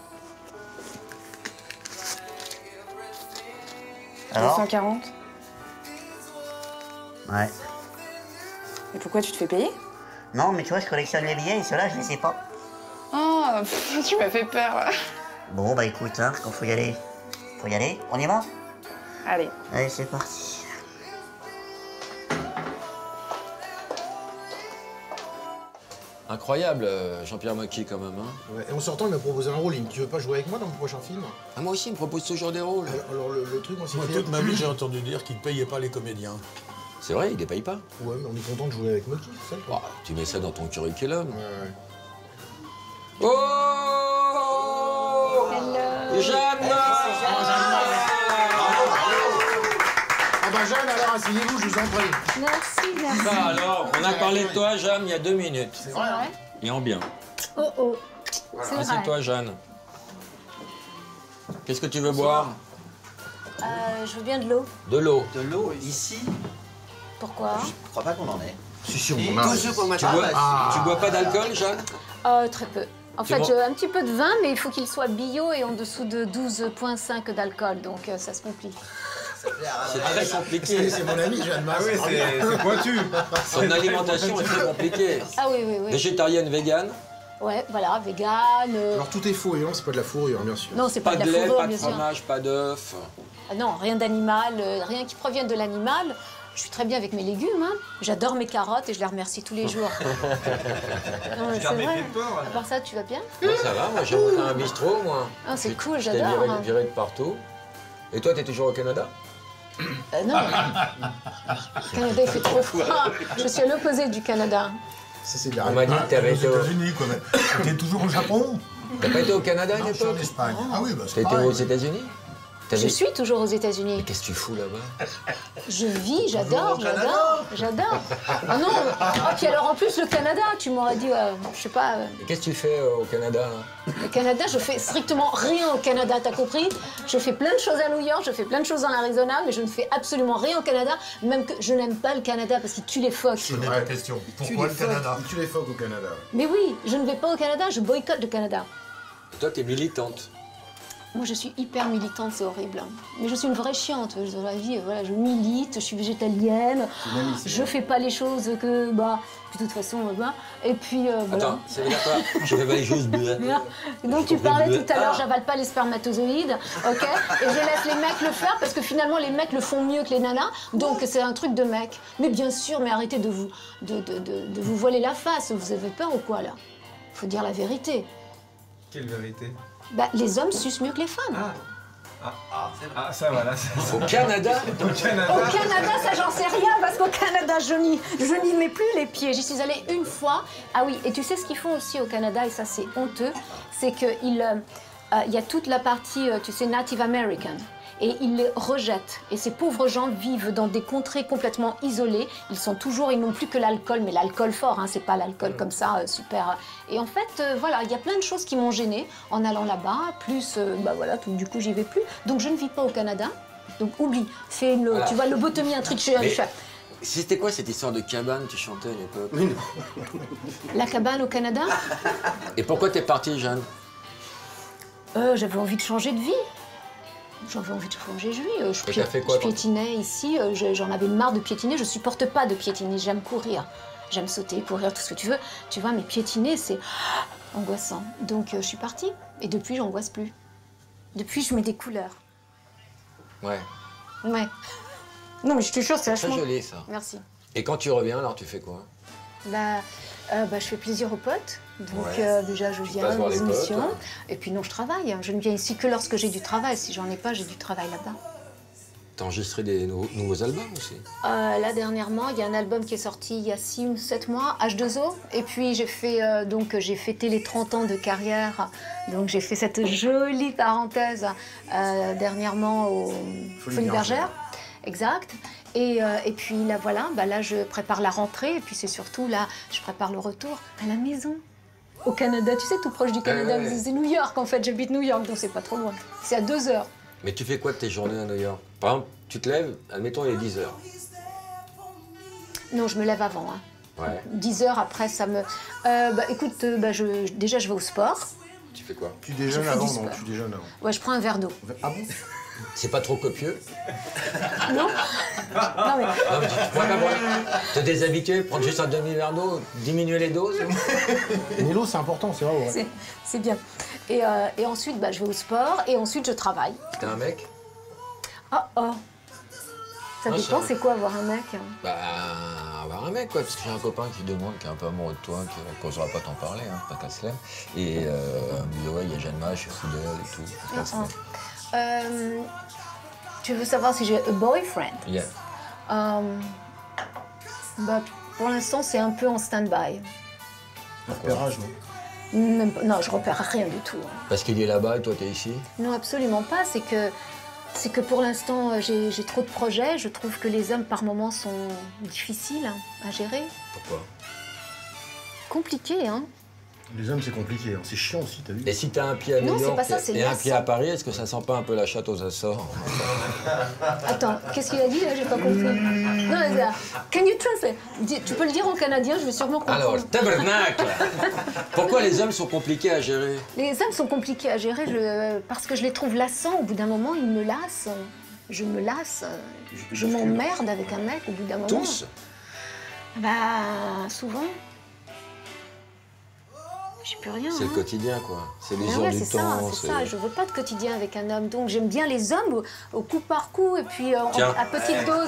Alors? 240. Ouais. Et pourquoi tu te fais payer? Non, mais tu vois, je collectionne les billets et ceux-là, je les sais pas. Oh, tu m'as fait peur. Bon, bah écoute, hein, quand faut y aller. Faut y aller, on y va? Allez. Allez, c'est parti. Incroyable, Jean-Pierre Mocky, quand même. Hein. Ouais, et en sortant, il m'a proposé un rôle. Il me dit, tu veux pas jouer avec moi dans mon prochain film? Ah, moi aussi, il me propose toujours des rôles. Alors le truc, moi, c'est Moi, que- toute ma vie, j'ai entendu dire qu'ils ne payaient pas les comédiens. C'est vrai, il les paye pas. Ouais, mais on est content de jouer avec Mocky, c'est ça? Bah, tu mets ça dans ton curriculum. Ouais. Oh Jeanne! Ah bah Jeanne, alors asseyez-vous, je vous en prie. Merci, merci. Bah alors, on a parlé de toi, Jeanne, il y a 2 minutes. C'est vrai. Et en bien. Oh oh. C'est vrai. Assieds-toi, Jeanne. Qu'est-ce que tu veux boire? Je veux bien de l'eau. De l'eau. De l'eau ici, Pourquoi? je crois pas qu'on en ait. Si, si, on Et en a. toujours pour le Tu matin. bois, tu bois pas d'alcool, Jeanne? Très peu. En Tu fait, bois- un petit peu de vin, mais il faut qu'il soit bio et en dessous de 12,5 d'alcool, donc ça se complique. C'est très compliqué. C'est mon ami, Jeanne Masse. Ah oui, c'est pointu. Son alimentation est très compliquée. Ah oui, oui, oui. Végétarienne, végane, Ouais, voilà, vegan. Alors tout est faux et non, c'est pas de la fourrure, bien sûr. Non, c'est pas pas de de la lait, fourrure, pas de bien sûr. fromage, pas d'œufs. Ah non, rien d'animal, rien qui provienne de l'animal. Je suis très bien avec mes légumes, hein. J'adore mes carottes et je les remercie tous les jours. Non, mais c'est vrai. À part ça, tu vas bien? Moi, ça va, moi j'ai monté un bistrot, moi. Ah, c'est cool, J'étais j'adore. viré de partout. Et toi, t'es toujours au Canada? Non. Le Canada, il fait trop froid. Je suis à l'opposé du Canada. Ça, c'est de la On m'a dit que t'avais Aux été au... États-Unis, quoi. Mais t'es toujours au Japon? T'as pas été au Canada à une Non, je suis en époque? Espagne. Ah oui, bah c'est T'as été pareil. aux États-Unis? Je suis toujours aux États-Unis. Qu'est-ce que tu fous là-bas? Je vis, j'adore, j'adore. Ah non, puis alors en plus le Canada, tu m'aurais dit, je sais pas, Et qu'est-ce que tu fais au Canada, là? le Canada, je fais strictement rien au Canada, t'as compris? Je fais plein de choses à New York, je fais plein de choses en Arizona, mais je ne fais absolument rien au Canada, même que je n'aime pas le Canada parce qu'il tue les phoques. Je connais ta question. Pourquoi le Canada? Tu les phoques au Canada. Mais oui, je ne vais pas au Canada, je boycotte le Canada. Et toi, t'es militante. Moi, je suis hyper militante, c'est horrible. Mais je suis une vraie chiante dans la vie. Voilà, je milite, je suis végétalienne. Je fais pas les choses que, bah, de toute façon, bah. Et puis, voilà. Attends, ça veut dire quoi? Je fais pas les choses bleues. Donc tu parlais tout à l'heure, j'avale pas les spermatozoïdes, ok? Et je laisse les mecs le faire parce que finalement les mecs le font mieux que les nanas, donc c'est un truc de mec. Mais bien sûr, mais arrêtez de vous voiler la face. Vous avez peur ou quoi là? Faut dire la vérité. Quelle vérité? Bah, les hommes sucent mieux que les femmes. Ah, ça voilà. Au Canada? Au Canada. Au Canada, ça j'en sais rien parce qu'au Canada, je n'y mets plus les pieds. J'y suis allée une fois. Ah oui, et tu sais ce qu'ils font aussi au Canada, et ça c'est honteux, c'est qu'il y a toute la partie, tu sais, Native American. Et ils les rejettent. Et ces pauvres gens vivent dans des contrées complètement isolées. Ils n'ont plus que l'alcool, mais l'alcool fort, hein, c'est pas l'alcool comme ça, super. Et en fait, voilà, il y a plein de choses qui m'ont gênée en allant là-bas, plus, bah voilà, du coup, j'y vais plus. Donc je ne vis pas au Canada. Donc oublie, fais Voilà. tu vas lobotomier un truc chez un Mais chef. c'était quoi cette histoire de cabane que tu chantais à une époque? La cabane au Canada, Et pourquoi t'es partie, Jeanne? j'avais envie de changer de vie. J'avais envie de changer de vie. Et t'as fait quoi, Je piétinais ici, j'en avais marre de piétiner. Je supporte pas de piétiner, j'aime courir. J'aime sauter, courir, tout ce que tu veux. Tu vois, mais piétiner, c'est angoissant. Donc je suis partie. Et depuis, j'angoisse plus. Depuis, je mets des couleurs. Ouais. Ouais. Non, mais je te jure, c'est Très vachement... joli, ça. Merci. Et quand tu reviens, alors tu fais quoi? Je fais plaisir aux potes. Donc Ouais. Déjà, je Tu viens passes voir aux les potes, émissions. ouais. Et puis non, je travaille. Je ne viens ici que lorsque j'ai du travail. Si j'en ai pas, j'ai du travail là-bas. T'as enregistré des nouveaux albums aussi? Là, dernièrement, il y a un album qui est sorti il y a 6 ou 7 mois, H2O. Et puis, j'ai fêté les 30 ans de carrière. Donc, j'ai fait cette jolie parenthèse dernièrement au Folies Bergère. Exact. Et puis, là, voilà, là, je prépare la rentrée. Et puis, c'est surtout, là, je prépare le retour à la maison. Au Canada, tu sais, tout proche du Canada. Ouais. C'est New York, en fait. J'habite New York, donc c'est pas trop loin. C'est à 2 heures. Mais tu fais quoi de tes journées à New York? Par exemple, tu te lèves, admettons, il est 10h. Non, je me lève avant. Hein. Ouais. 10 heures après, ça me... écoute, déjà, je vais au sport. Tu fais quoi? Tu déjeunes Je fais avant, du non? sport. Tu déjeunes avant. Ouais, je prends un verre d'eau. Ah bon? C'est pas trop copieux? Non. Non, mais... Non, mais tu pourrais pas boire. Te déshabituer, prendre juste un demi-verre d'eau, diminuer les doses? Mais l'eau, c'est important, c'est vrai. Ouais. C'est bien. Et ensuite, je vais au sport et ensuite, je travaille. T'es un mec? Oh. Ça Non, dépend, ça- c'est quoi avoir un mec? Avoir un mec, quoi, parce que j'ai un copain qui demande, qui est un peu amoureux de toi, qui n'osera pas t'en parler, hein, pas qu'à se lève. Et il me dit, ouais, il y a Jeanne Masse, je suis fou d'elle et tout. Pas qu'à se lève. Tu veux savoir si j'ai un boyfriend? Yeah. Pour l'instant, c'est un peu en stand-by. Repérage, non? Même pas- non, je repère rien du tout. Parce qu'il est là-bas et toi, t'es ici? Non, absolument pas. C'est que pour l'instant, j'ai trop de projets. Je trouve que les hommes, par moments, sont difficiles à gérer. Pourquoi? Compliqué, hein. Les hommes, c'est compliqué, hein. C'est chiant aussi, t'as vu? Et si t'as un pied à New Non, c'est York pas ça, c'est et un lassant. pied à Paris, est-ce que ça sent pas un peu la chatte aux Açores? Attends, qu'est-ce qu'il a dit là? J'ai pas compris. Non, mais là, can you translate? Tu peux le dire en canadien, je vais sûrement comprendre. Alors, tabernacle! Pourquoi les hommes sont compliqués à gérer? Les hommes sont compliqués à gérer parce que je les trouve lassants. Au bout d'un moment, ils me lassent. Je me lasse. Je m'emmerde avec un mec au bout d'un moment. Tous? Bah, souvent. J'ai plus rien. C'est hein. le quotidien, quoi. C'est les Ah heures ouais, du c'est ça, temps. c'est ça. Je veux pas de quotidien avec un homme. Donc j'aime bien les hommes au coup par coup et puis Tiens. à petite dose.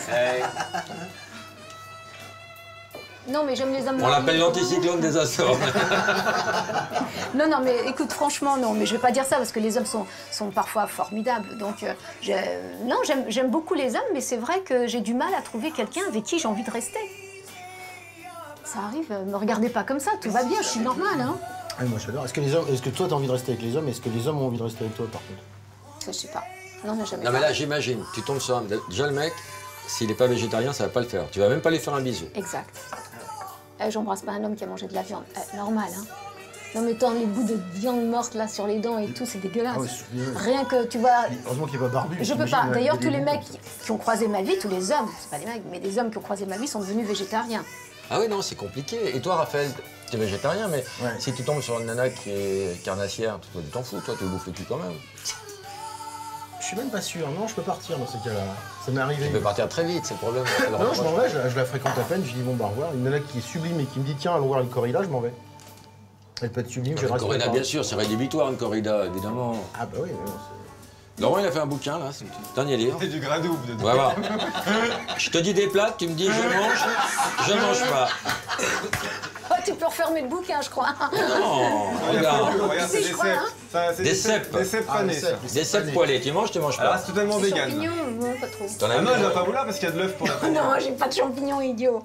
Non, mais j'aime les hommes. On l'appelle l'anticyclone des Açores. Non, non, mais écoute, franchement, non. Mais je vais pas dire ça parce que les hommes sont parfois formidables. Donc, non, j'aime beaucoup les hommes, mais c'est vrai que j'ai du mal à trouver quelqu'un avec qui j'ai envie de rester. Ça arrive, me regardez pas comme ça, tout va bien, je suis normale, hein. Ah, moi j'adore. Est-ce que toi t'as envie de rester avec les hommes? Est-ce que les hommes ont envie de rester avec toi par contre? Je sais pas. Non, mais jamais. Non, mais là, j'imagine, tu tombes sur un. Déjà, le mec, s'il n'est pas végétarien, ça va pas le faire. Tu vas même pas lui faire un bisou. Exact. J'embrasse pas un homme qui a mangé de la viande. Normal, hein. Non, mais tant les bouts de viande morte là sur les dents et tout, c'est dégueulasse. Ah ouais, c'est- Rien que, tu vois. Heureusement qu'il n'est pas barbu. Je peux t'imagines, pas. D'ailleurs, il y a tous des les bouts. mecs qui ont croisé ma vie, tous les hommes, c'est pas les mecs, mais des hommes qui ont croisé ma vie sont devenus végétariens. Ah oui, non, c'est compliqué. Et toi, Raphaël, t'es végétarien, mais Ouais. si tu tombes sur une nana qui est carnassière, toi, tu t'en fous, toi, tu bouffes le cul quand même. Je suis même pas sûr. Non, je peux partir dans ces cas-là. Ça m'est arrivé. Tu peux partir très vite, c'est le problème. c'est le Non, je m'en reproche. vais, je la fréquente à peine, je dis bon bah au revoir. Une nana qui est sublime et qui me dit tiens, allons voir une corrida, je m'en vais. Elle peut être sublime, je Une reste. corrida, pas. bien sûr, c'est rédhibitoire, une corrida, évidemment. Ah bah oui, mais non, Laurent, il a fait un bouquin, là, c'est le dernier livre. C'est du gras double dedans. Voilà. Je te dis des plats, tu me dis je mange pas. Oh, tu peux refermer le bouquin, je crois. Non, Regarde, regarde. c'est Si, des je crois, cèpes. hein. Ça, c'est Des cèpes. Des cèpes Ah, panés, des ça. cèpes. Des cèpes poêlés, tu manges pas. Alors, c'est totalement Les vegan. champignons, non, pas trop. T'en as Ah mis non, il va un pas vouloir parce qu'il y a de l'œuf pour la panée. Non, j'ai pas de champignons, idiot.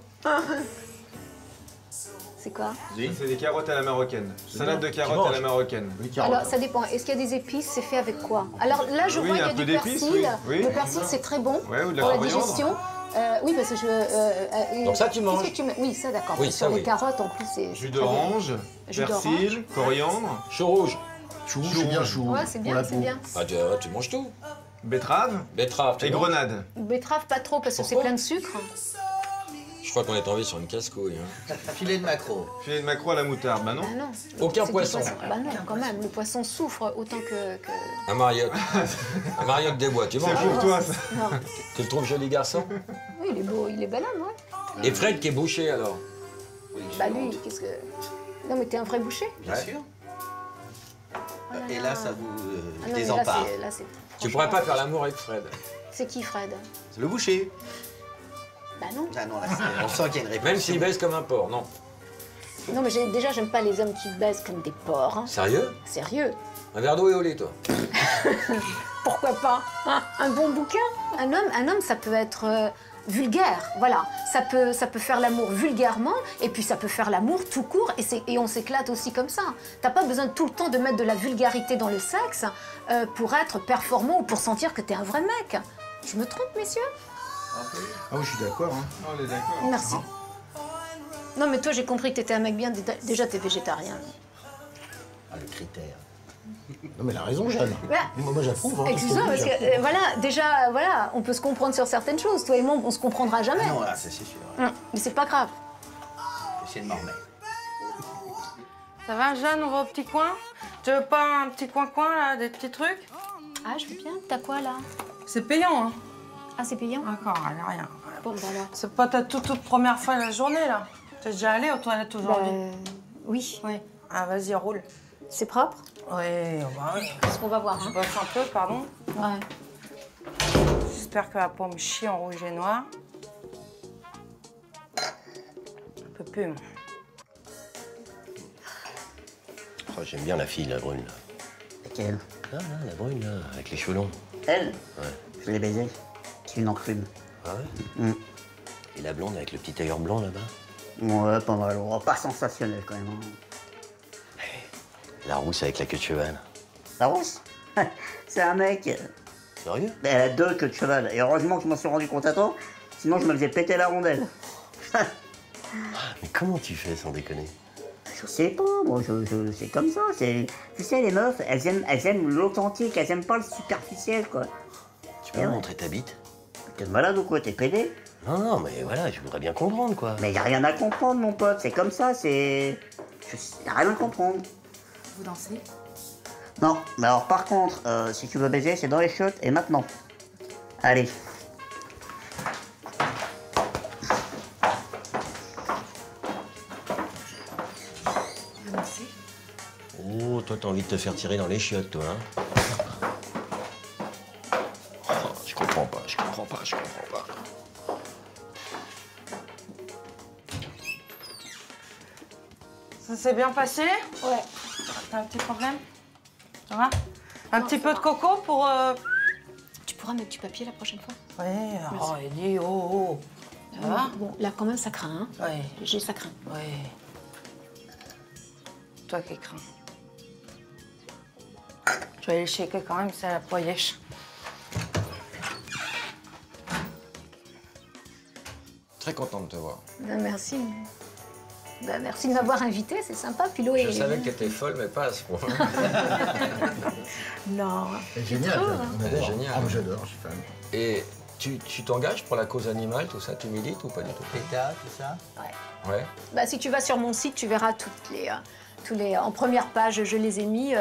C'est quoi? C'est des carottes à la marocaine. Salade de carottes à la manges. marocaine. les carottes. Alors, ça dépend. Est-ce qu'il y a des épices? C'est fait avec quoi? Alors là, je Oui, vois qu'il y un a peu du d'épices, persil. oui. Oui. Le persil, c'est très bon Ouais, ou de la pour la coriandre. digestion. Oui, parce que je... Donc ça, tu qu'est-ce manges? que tu mets? Oui, ça, d'accord. Oui, Sur ça, les oui. carottes, en plus, c'est... Jus très bon. d'orange, Jus persil, coriandre, Chou rouge. Chou, c'est bien chou. Ouais, c'est pour bien, la c'est peau. bien. Ah, tu manges tout. betterave Betterave, tu et manges. grenade. Betterave, pas trop, parce que c'est Pourquoi plein de sucre. Je crois qu'on est tombé sur une casse-couille. Hein. Filet de maquereau. Filet de maquereau à la moutarde, bah non. Ah non. Aucun C'est du poisson. Bah non, quand même. Le poisson souffre autant que... Un Mariotte. Un Mariotte des bois, tu C'est manges. pour toi, ça. Non. Tu le trouves joli garçon? Oui, il est beau, il est bel homme, ouais. Et Fred qui est bouché alors? Bah lui, qu'est-ce que... Non, mais t'es un vrai boucher? Bien sûr. Et là, ça vous Ah non, mais désempare. là, c'est... Tu pourrais pas faire l'amour avec Fred? C'est qui, Fred? C'est le boucher. Bah non. Ah non, là, on sent qu'il y a une réponse. Même s'il baisse comme un porc, non. Non, mais déjà, j'aime pas les hommes qui baissent comme des porcs. Hein. Sérieux? Sérieux. Un verre d'eau et au lait, toi? Pourquoi pas? Hein, un bon bouquin. Un homme, ça peut être vulgaire, voilà. Ça peut faire l'amour vulgairement, et puis ça peut faire l'amour tout court, et on s'éclate aussi comme ça. T'as pas besoin tout le temps de mettre de la vulgarité dans le sexe pour être performant ou pour sentir que t'es un vrai mec. Je me trompe, messieurs? Ah oui, je suis d'accord. Hein. On est d'accord. Merci. Non, mais toi, j'ai compris que t'étais un mec bien. Déjà, t'es végétarien. Ah, le critère. Non mais elle a raison, Jeanne. Voilà. Moi j'approuve. Hein, Excuse-moi, parce que voilà, déjà, voilà, on peut se comprendre sur certaines choses. Toi et moi, on se comprendra jamais. Ah non, là, c'est sûr. Mais c'est pas grave. C'est une marmite. Ça va, Jeanne, on va au petit coin? Tu veux pas un petit coin-coin, là, des petits trucs? Ah, je veux bien. T'as quoi, là? C'est payant, hein? Ah, c'est payant? D'accord, allez, rien. Bon, bah alors. C'est pas ta toute première fois de la journée, là? T'es déjà allé aux toilettes aujourd'hui? Oui. Oui. Ah, vas-y, roule. C'est propre? Oui, bah oui. C'est ce qu'on va voir. Je Hein. bosse un peu, pardon. Ouais. J'espère qu'elle va pas me chier en rouge et noir. Je peux plus, moi. Oh, j'aime bien la fille, la brune. Laquelle? Ah, là, la brune, là, avec les cheveux longs. Elle? Ouais. Je vais les baiser. C'est une enclume. Ah ouais Mm. Et la blonde avec le petit tailleur blanc là-bas? Ouais, pas mal. Oh, pas sensationnel quand même. Hein. La rousse avec la queue de cheval. La rousse? C'est un mec. Sérieux? Mais elle a 2 queues de cheval. Et heureusement que je m'en suis rendu compte à temps, sinon je me faisais péter la rondelle. Mais comment tu fais sans déconner? Je sais pas, moi, c'est comme ça. Tu sais, les meufs, elles aiment l'authentique, elles aiment pas le superficiel, quoi. Tu peux me montrer ta bite? T'es malade ou quoi? T'es pédé? Non, non, mais voilà, je voudrais bien comprendre, quoi. Mais y a rien à comprendre, mon pote, c'est comme ça, y a rien à comprendre. Vous dansez? Non, mais alors par contre, si tu veux baiser, c'est dans les chiottes et maintenant. Allez. Vous dansez? Oh, toi, t'as envie de te faire tirer dans les chiottes, toi, hein? Oh, je comprends pas, je comprends pas, je comprends pas. Ça s'est bien passé? Ouais. T'as un petit problème? Ça va? Un petit peu de coco pour... Tu pourras mettre du papier la prochaine fois? Ouais, oh, Eddie, oh. Ça va? Bon, là, quand même, ça craint, hein? Ouais. J'ai ça craint. Ouais. Toi qui crains. Je vais aller checker quand même, c'est la poyèche. Très content de te voir. Ben, merci. Ben, merci de m'avoir invité, c'est sympa. Puis l'eau Je est... savais que t'étais folle, mais pas à ce point. Non. Elle est géniale, trop, hein. Elle est géniale. Ah, j'adore, je suis fan. Et tu t'engages pour la cause animale, tout ça? Tu milites ou pas du tout? PETA, tout ça? Ouais. Ouais. Bah, si tu vas sur mon site, tu verras en première page, je les ai mis.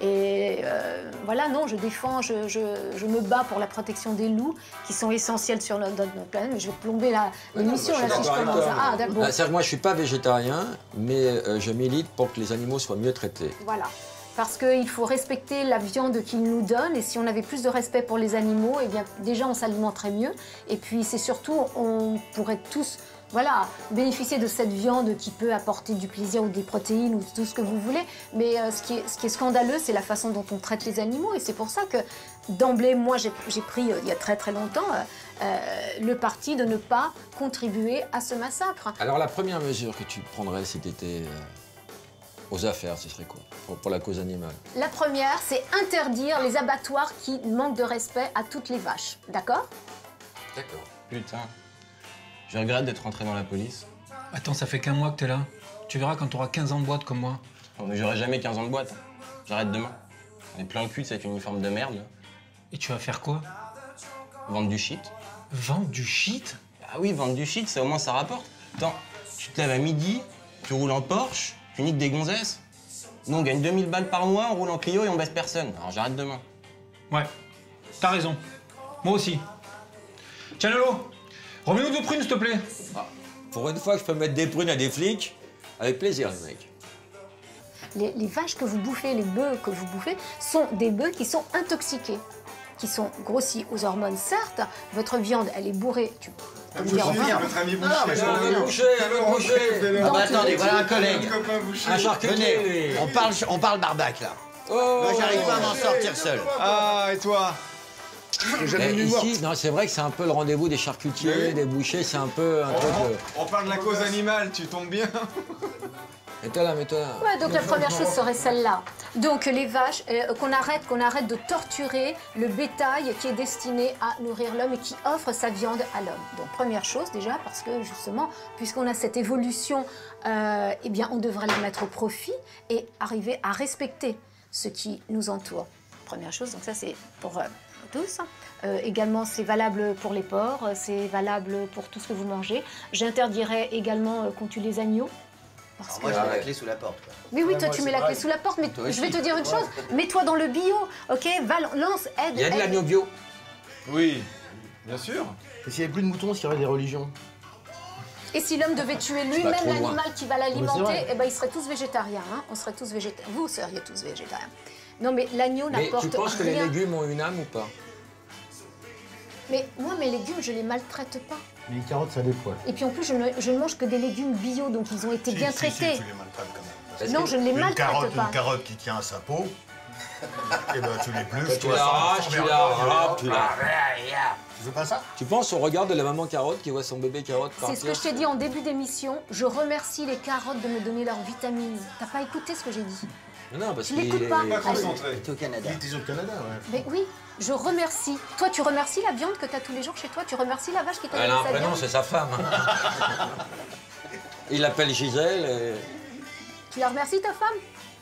Voilà, non, je défends, je me bats pour la protection des loups qui sont essentiels sur notre planète. Mais je vais plomber l'émission là si je commence. Ah, d'accord. C'est-à-dire que moi, je suis pas végétarien, mais je milite pour que les animaux soient mieux traités. Voilà. Parce qu'il faut respecter la viande qu'ils nous donnent. Et si on avait plus de respect pour les animaux, eh bien, déjà, on s'alimenterait mieux. Et puis, c'est surtout, on pourrait tous... Voilà, bénéficier de cette viande qui peut apporter du plaisir ou des protéines ou tout ce que vous voulez. Mais ce qui est scandaleux, c'est la façon dont on traite les animaux. Et c'est pour ça que, d'emblée, moi, j'ai pris, il y a très très longtemps, le parti de ne pas contribuer à ce massacre. Alors, la première mesure que tu prendrais si tu étais aux affaires, ce serait quoi pour la cause animale? La première, c'est interdire les abattoirs qui manquent de respect à toutes les vaches. D'accord? D'accord. Putain. Je regrette d'être rentré dans la police. Attends, ça fait qu'un mois que t'es là. Tu verras quand t'auras 15 ans de boîte comme moi. Oh, mais j'aurai jamais 15 ans de boîte. J'arrête demain. On est plein le cul de cet uniforme de merde. Là. Et tu vas faire quoi? Vendre du shit. Vendre du shit? Ah oui, vendre du shit, ça au moins ça rapporte. Attends, tu te lèves à midi, tu roules en Porsche, tu niques des gonzesses. Nous, on gagne 2000 balles par mois, on roule en Clio et on baisse personne. Alors j'arrête demain. Ouais, t'as raison. Moi aussi. Tiens, Lolo, remets-nous 2 prunes, s'il te plaît. Ah, pour une fois que je peux mettre des prunes à des flics, avec plaisir, les mecs. Les vaches que vous bouffez, les bœufs que vous bouffez, sont des bœufs qui sont intoxiqués, qui sont grossis aux hormones. Certes, votre viande, elle est bourrée. Tu peux me dire au revoir. Notre ami Ah, mais un boucher. Ah bah attendez, voilà un collègue. Un charcutier. Venez, on parle barbac là. Oh, moi j'arrive pas à m'en sortir seul. Ah, et toi? Ici, non, c'est vrai que c'est un peu le rendez-vous des charcutiers, des bouchers, c'est un peu un truc de... On parle de la cause animale, tu tombes bien. Mets-toi là, mets-toi là. Ouais, donc la première chose serait celle-là. Donc les vaches, qu'on arrête de torturer le bétail qui est destiné à nourrir l'homme et qui offre sa viande à l'homme. Donc première chose déjà, parce que justement, puisqu'on a cette évolution, eh bien on devrait la mettre au profit et arriver à respecter ce qui nous entoure. Première chose, donc ça c'est pour tous. Également, c'est valable pour les porcs, c'est valable pour tout ce que vous mangez. J'interdirais également qu'on tue les agneaux. Parce que moi, je mets la clé sous la porte. Quoi. Oui, oui, toi, tu mets la clé sous la porte, mais je vais te dire une chose. Mets-toi dans le bio, ok? Lance, aide. Il y a de l'agneau bio. Oui, bien sûr. Et s'il n'y avait plus de moutons, s'il y aurait des religions? Et si l'homme devait tuer lui-même l'animal qui va l'alimenter, eh ben, ils seraient tous végétariens. Hein? On serait tous végétariens. Vous seriez tous végétariens. Non, mais l'agneau n'apporte rien. Mais tu penses que les légumes ont une âme ou pas? Mais moi, mes légumes, je les maltraite pas. Mais les carottes, ça dépoile. Et puis en plus, je ne mange que des légumes bio, donc ils ont été bien traités. Si, tu les maltraites quand même. Non, je ne les maltraite pas. Une carotte qui tient à sa peau, et ben tu l'épluches, tu l'arraches, tu l'arraches, tu l'arraches. Tu veux pas ça? Tu penses au regard de la maman carotte qui voit son bébé carotte partir? C'est ce que je t'ai dit en début d'émission. Je remercie les carottes de me donner leurs vitamines. T'as pas écouté ce que j'ai dit? Non, parce Tu qu'il l'écoutes est pas. Pas concentré. Il était au Canada. Il était au Canada, ouais. Mais oui, je remercie. Toi, tu remercies la viande que tu as tous les jours chez toi? Tu remercies la vache qui t'a Elle donné a un sa prénom, viande? c'est sa femme. Il l'appelle Gisèle. Et... Tu la remercies, ta femme?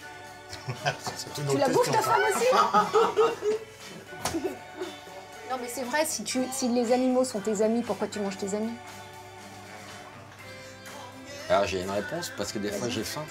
Tu la bouffes, ta femme aussi? Non, mais c'est vrai, si les animaux sont tes amis, pourquoi tu manges tes amis? Alors j'ai une réponse, parce que des fois j'ai faim.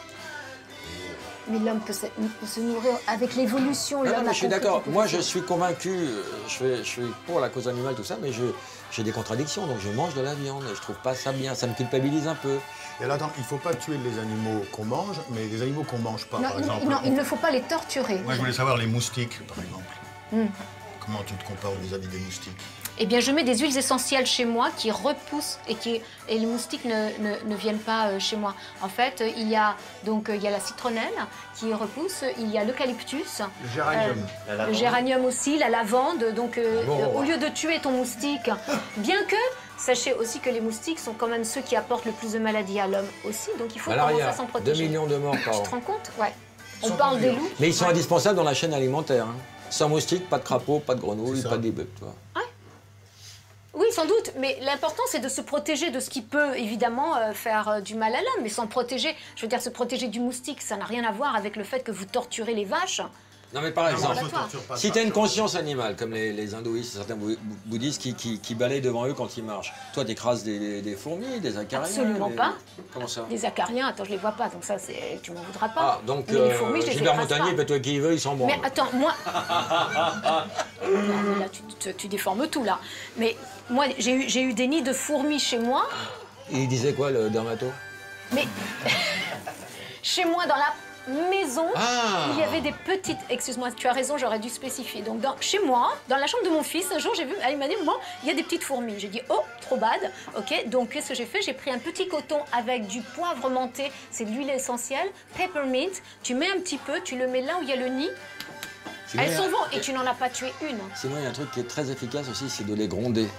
Mais l'homme peut se nourrir avec l'évolution. Non, l'homme mais a je suis compris d'accord. qu'il Moi, pouvait- je suis convaincu, je suis pour la cause animale, tout ça, mais j'ai des contradictions, donc je mange de la viande et je trouve pas ça bien. Ça me culpabilise un peu. Et alors, attends, il ne faut pas tuer les animaux qu'on mange, mais les animaux qu'on ne mange pas, Non, par exemple. non, il ne faut pas les torturer. Moi, je voulais savoir les moustiques, par exemple. Hmm. Comment tu te compares vis-à-vis des moustiques? Eh bien, je mets des huiles essentielles chez moi qui repoussent et les moustiques ne viennent pas chez moi. En fait, il y a la citronnelle qui repousse, il y a l'eucalyptus, Le géranium. le géranium aussi, la lavande. Donc, au lieu de tuer ton moustique, bien que sachez aussi que les moustiques sont quand même ceux qui apportent le plus de maladies à l'homme aussi. Donc, il faut commencer à s'en 2 protéger. millions de morts par Tu an. te rends compte? Ouais. On parle des loups. Mais ils sont indispensables dans la chaîne alimentaire. Hein. Sans moustiques, pas de crapauds, pas de grenouilles, pas d'ébèques, tu vois. Oui, sans doute, mais l'important c'est de se protéger de ce qui peut évidemment faire du mal à l'homme, mais sans protéger, je veux dire se protéger du moustique, ça n'a rien à voir avec le fait que vous torturez les vaches. Non mais par exemple, torture si tu as une conscience animale, comme les hindouistes, certains bouddhistes qui balayent devant eux quand ils marchent, toi t'écrases des fourmis, des acariens? Absolument pas. Comment ça? Des acariens, attends, je les vois pas, donc ça tu m'en voudras pas. Ah, donc Mais les fourmis, je les Gilbert écrase Montagnier, pas. fais-toi qui il veut, il s'en branle. Mais attends, moi... Non, mais là, tu déformes tout, là. Mais moi, j'ai eu des nids de fourmis chez moi, Et il disait quoi, le dermato? mais chez moi, dans la maison, Ah. il y avait des petites... Excuse-moi, tu as raison, j'aurais dû spécifier. Donc, chez moi, dans la chambre de mon fils, un jour, j'ai vu... Il m'a dit, maman, il y a des petites fourmis. J'ai dit, oh, trop bad. OK, donc, qu'est-ce que j'ai fait? J'ai pris un petit coton avec du poivre menté, c'est de l'huile essentielle, peppermint. Tu mets un petit peu, tu le mets là où il y a le nid. Sinon, Elles il y a- s'en vont et tu n'en as pas tué une. Sinon, il y a un truc qui est très efficace aussi, c'est de les gronder.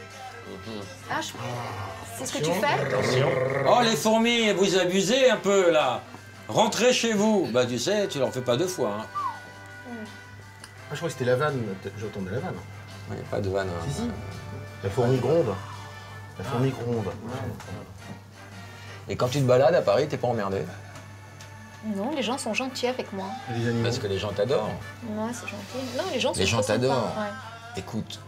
Ah, c'est ce que tu fais? Oh, les fourmis, vous abusez un peu, là. Rentrez chez vous. Bah, tu sais, tu leur fais pas 2 fois. Hein. Ah, je crois que c'était la vanne. J'entendais la vanne. Il n'y a pas de vanne. Hein. Si, si. La fourmi gronde. La fourmi gronde. Et quand tu te balades à Paris, t'es pas emmerdé? Non, les gens sont gentils avec moi. Parce que les gens t'adorent. Ouais, c'est gentil. Non, les gens sont Les gens très sympas, t'adorent. ouais. Écoute,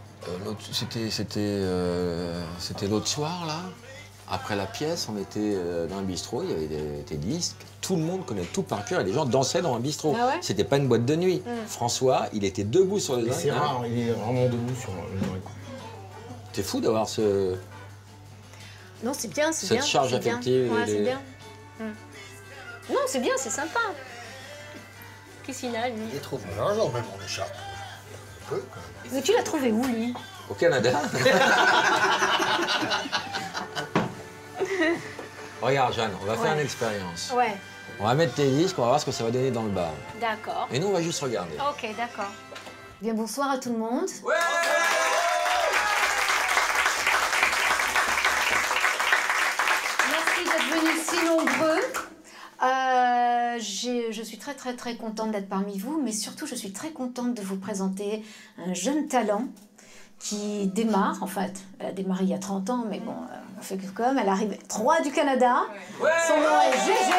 c'était l'autre soir, là. Après la pièce, on était dans un bistrot, il y avait des disques. Tout le monde connaît tout par cœur et les gens dansaient dans un bistrot. Ah ouais? C'était pas une boîte de nuit. Mm. François, il était debout sur les Mais c'est oreilles, hein. rare, il est vraiment debout sur les oreilles. T'es fou d'avoir ce... Non, c'est bien, c'est Cette bien. charge c'est bien. affective, Ouais, elle c'est est- bien. Non, c'est bien, c'est sympa. Qu'est-ce qu'il a, lui? Il est trop bon. Non, même en écharpe. Un peu, quand même. Mais tu l'as trouvé où, lui? Au Canada. Regarde, Jeanne, on va faire une expérience. Ouais, On va mettre tes disques, on va voir ce que ça va donner dans le bar. d'accord. Et nous, on va juste regarder. Ok, d'accord. Bien, bonsoir à tout le monde. Merci d'être venus si nombreux. Je suis très très très contente d'être parmi vous, mais surtout je suis très contente de vous présenter un jeune talent qui démarre, en fait. Elle a démarré il y a 30 ans, mais bon, on fait que comme. Elle arrive 3 du Canada. Son nom est Gégé.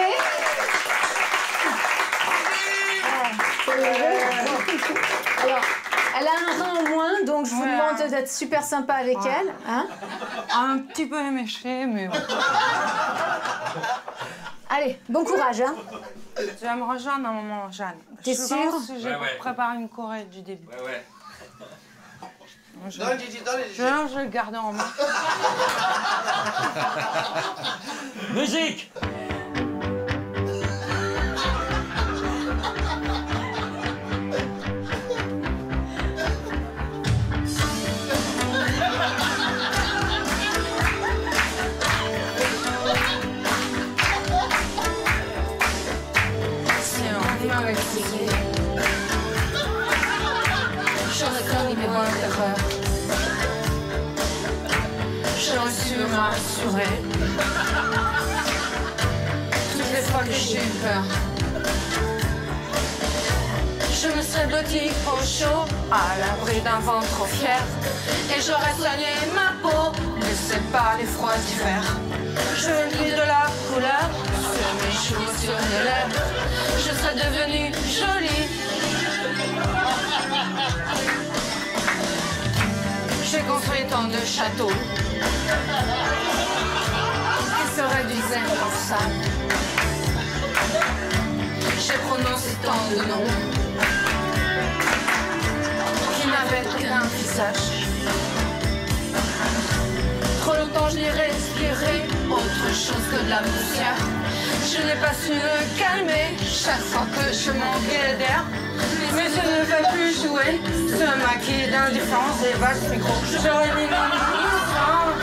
Alors, elle a un rein en moins, donc je vous demande d'être super sympa avec elle. Hein? Un petit peu éméché, mais bon. Allez, bon courage. Hein? Tu vas me rejoindre un moment, Jeanne. T'es Je sûre? pense que j'ai préparé une choré du début. Ouais. Je vais le garder en main. Musique! J'aurais su me rassurer. Toutes les fois que j'ai eu peur, Je me serais blotti au chaud, à l'abri d'un vent trop fier. Et j'aurais soigné ma peau, mais c'est pas les froids d'hiver. Je lis de la couleur sur mes cheveux, sur mes lèvres. Je serais devenue jolie. J'ai construit tant de châteaux qui se réduisaient en sable. J'ai prononcé tant de noms qui n'avaient aucun visage. Trop longtemps j'y ai respiré autre chose que de la poussière. Je n'ai pas su me calmer chaque fois que je manquais d'air. Mais je ne veux plus jouer ce maquis d'indifférence et vaches micro. J'aurais mis mon innocence